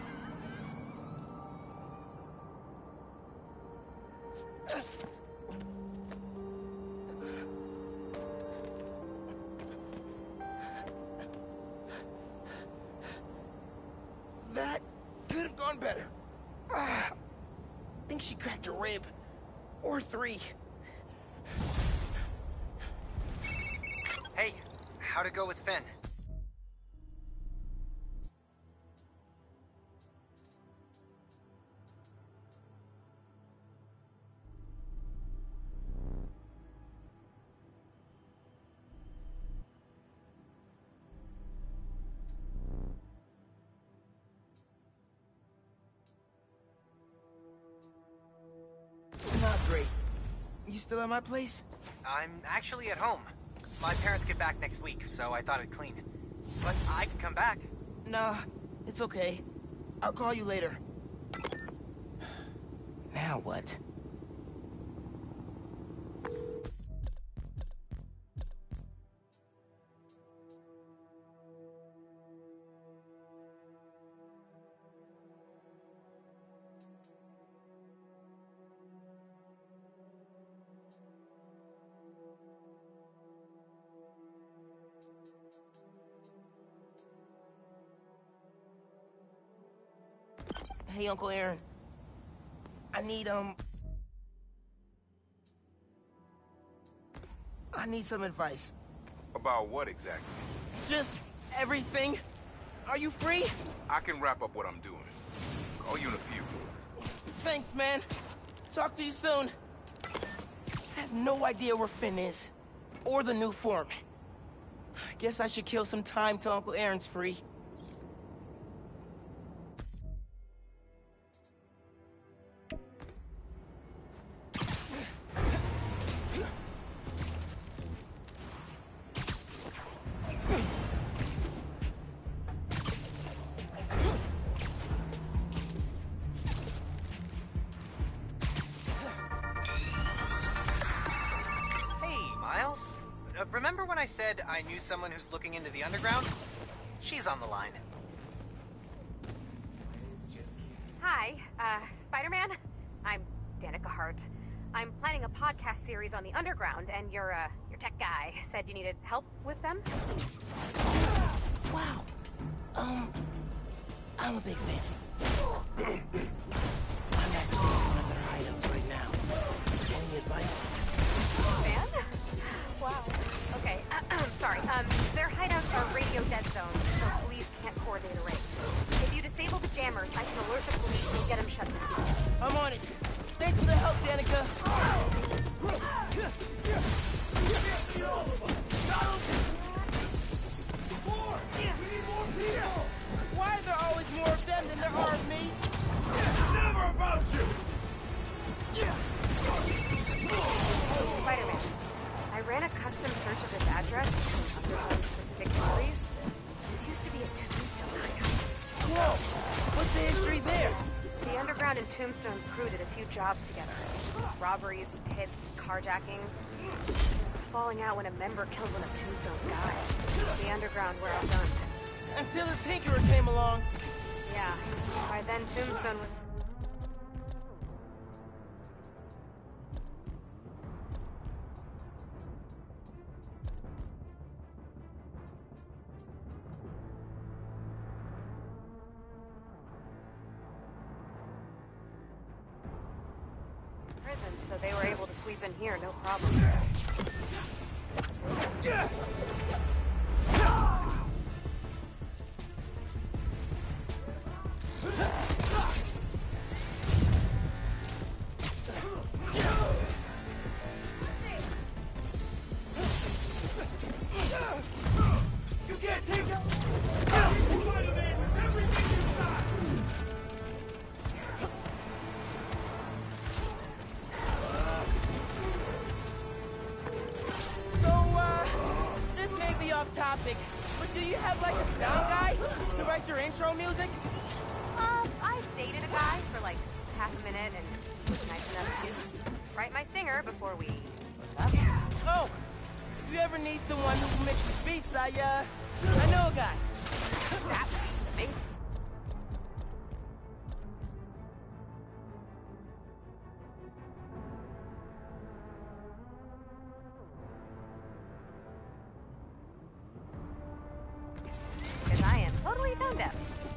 That could have gone better. Ah, I think she cracked a rib. Or three. Hey, how'd it go with Finn? Not great. You still at my place? I'm actually at home. My parents get back next week, so I thought I'd clean. But I can come back. Nah, it's okay. I'll call you later. Now what? Hey, Uncle Aaron. I need, um... I need some advice. About what exactly? Just everything. Are you free? I can wrap up what I'm doing. Call you in a few. Thanks, man. Talk to you soon. I have no idea where Finn is. Or the new form. I guess I should kill some time till Uncle Aaron's free. uh, remember when I said I knew someone who's looking into the underground? She's on the line. Hi, uh, Spider-Man? I'm Danica Hart. I'm planning a podcast series on the underground, and your, uh, your tech guy said you needed help with them? Wow. Um, I'm a big fan. I'm actually in one of their hideouts right now. Any advice? Fan? Wow. Okay, uh, sorry. Um, their hideouts are radio dead zones, so police can't coordinate a raid. If you disable the jammers, I can alert the police and get them shut down. I'm on it. Thanks for the help, Danica. Why are there always more of them than there are of me? It's never about you! Spider-Man, I ran a custom search of this address with some underground-specific theories. This used to be a Tombstone hideout. Whoa! What's the history there? The Underground and Tombstone's crew did a few jobs together. Robberies, hits, carjackings. There was a falling out when a member killed one of Tombstone's guys. The Underground were outgunned. Until the Tinkerer came along. Yeah. By then, Tombstone was... prison, so they were able to sweep in here, no problem. You can't take that! Spider-Man with everything inside! So, uh, this may be off topic, but do you have like a sound guy to write your intro music? Um, I dated a guy for like half a minute and was nice enough to write my stinger before we hooked up. Oh, if you ever need someone who mixes beats, I, uh, I know a guy. That would be amazing. Because I am totally tone deaf.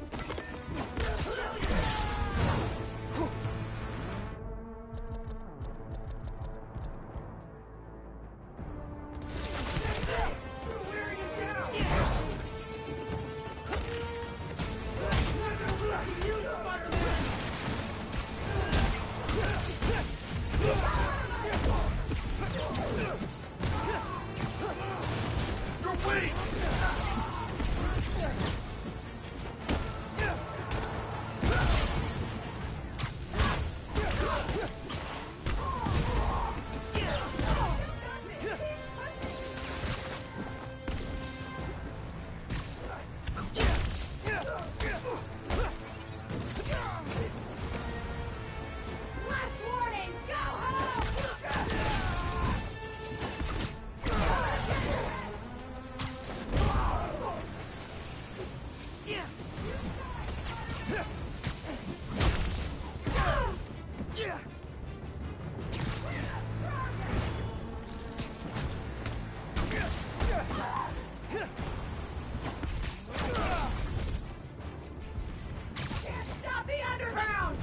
Stop the underground!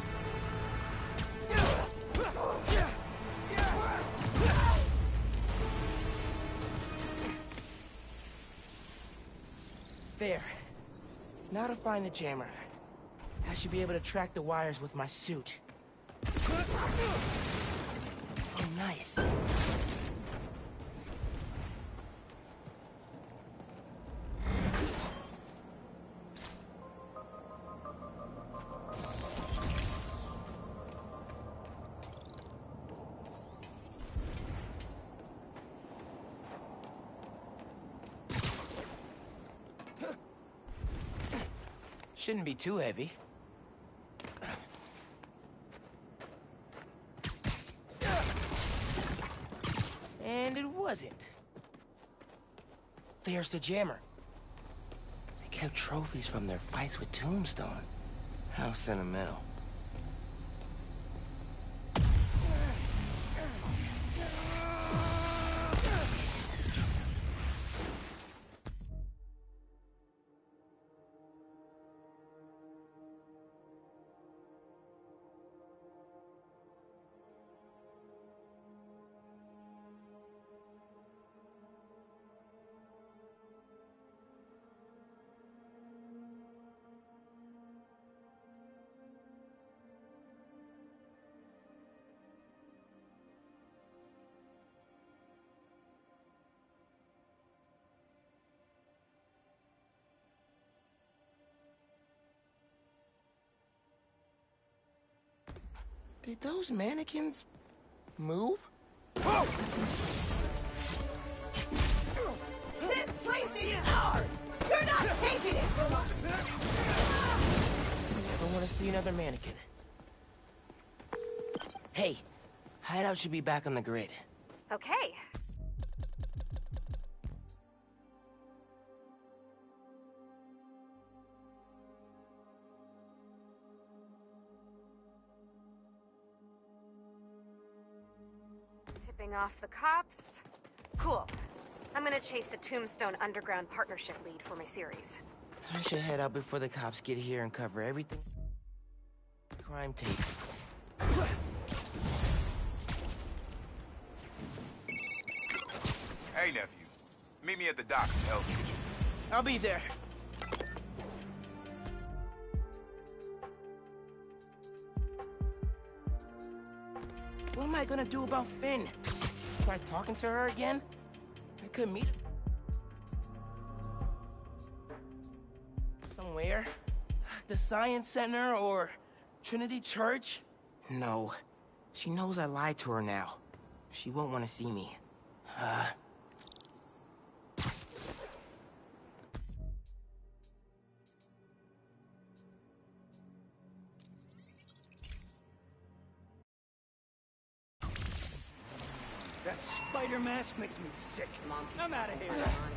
There. Now to find the jammer. I should be able to track the wires with my suit. Oh, nice. Shouldn't be too heavy. And it wasn't. there's the jammer. They kept trophies from their fights with Tombstone. How sentimental. Did those mannequins move? This place is ours! You're not taking it from us! I don't want to see another mannequin. Hey, Hideout should be back on the grid. Okay. Tipping off the cops. Cool. I'm gonna chase the Tombstone Underground Partnership lead for my series. I should head out before the cops get here and cover everything. Crime tape. Hey, nephew. Meet me at the docks in Hell's Kitchen. I'll be there. What am I gonna do about Finn? Try talking to her again? I could meet her somewhere. The Science Center or Trinity Church? No. She knows I lied to her now. She won't want to see me. Uh... That spider mask makes me sick. I'm out of here.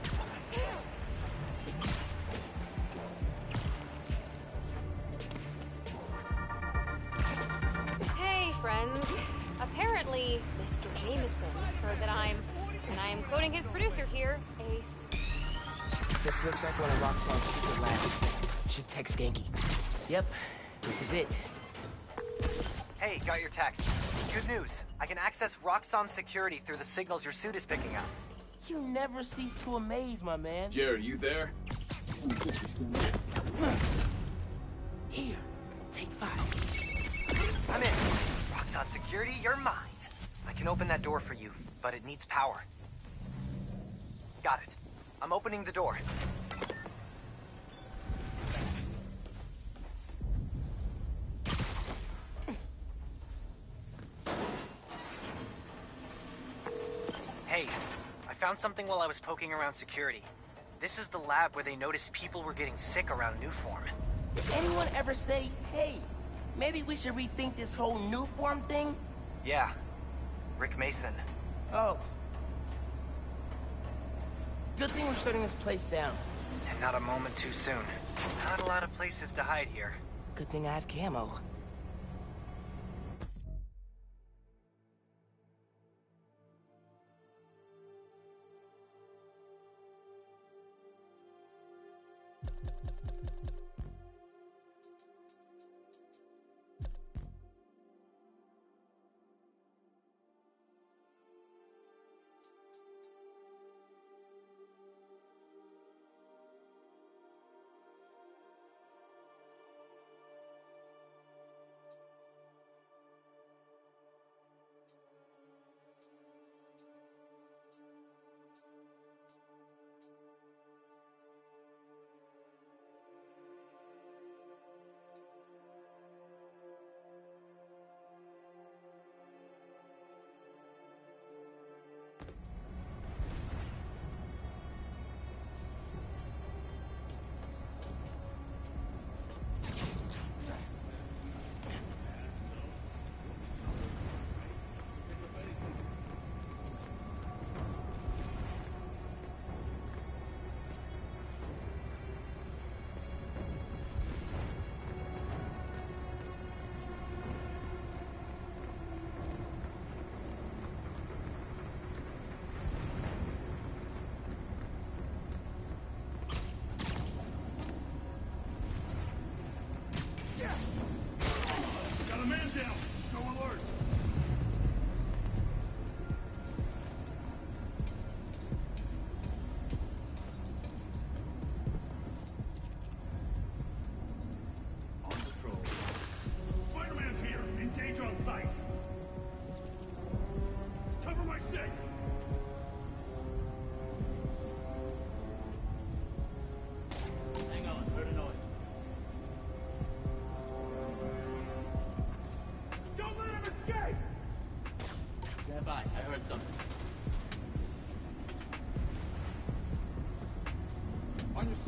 Hey, friends. Apparently, Mister Jameson heard that I'm, and I am quoting his producer here, a... This looks like one of Roxxon's secret labs. Should text Ganke. Yep, this is it. Hey, got your text. Good news. I can access Roxxon security through the signals your suit is picking up. You never cease to amaze, my man. Jerry, you there? Here, take five. I'm in. Roxxon security, you're mine. I can open that door for you, but it needs power. Got it. I'm opening the door. Hey, I found something while I was poking around security. This is the lab where they noticed people were getting sick around Newform. Did anyone ever say, hey, maybe we should rethink this whole Newform thing? Yeah. Rick Mason. Oh. Good thing we're shutting this place down. And not a moment too soon. Not a lot of places to hide here. Good thing I have camo.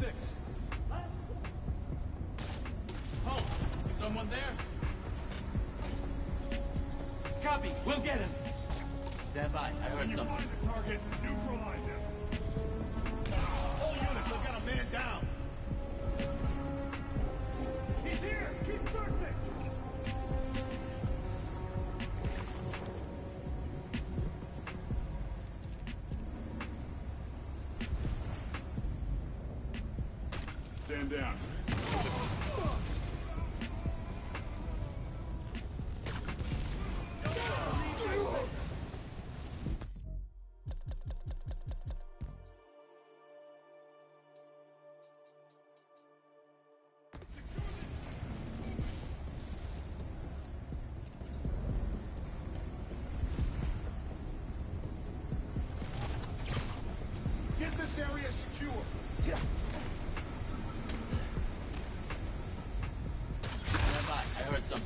six. Holmes, someone there? Copy, we'll get him. Stand by, I heard something. Find the target, neutralize him. All units, we've got a man down. He's here! Keep searching! Stand down. Get this area secure. Yeah. Stand by, I heard something.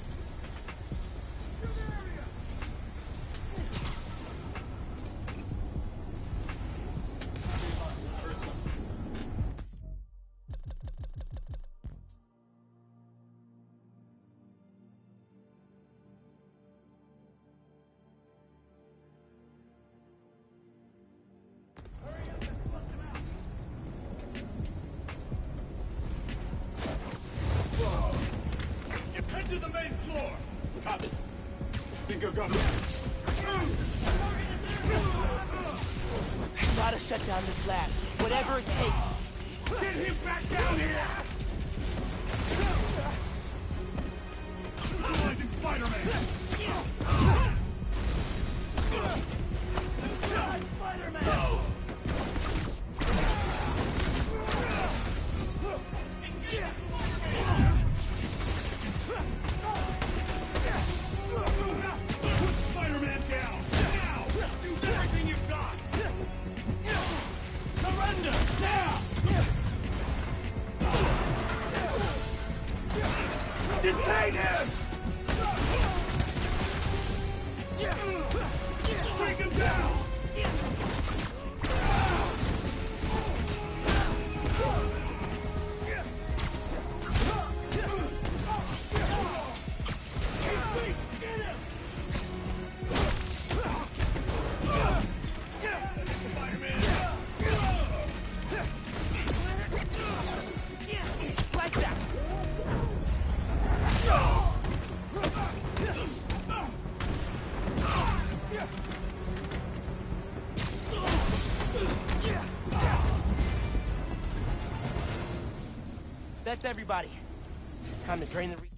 Head to the main floor. Copy. Think I've got it. Gotta shut down this lab, whatever it takes. Get him back down here! Analyzing Spider-Man! Spider-Man! Put Spider-Man down! Now! Use everything you've got! Surrender! Now! Detain him! Take him down! Like that. That's everybody. Time to drain the...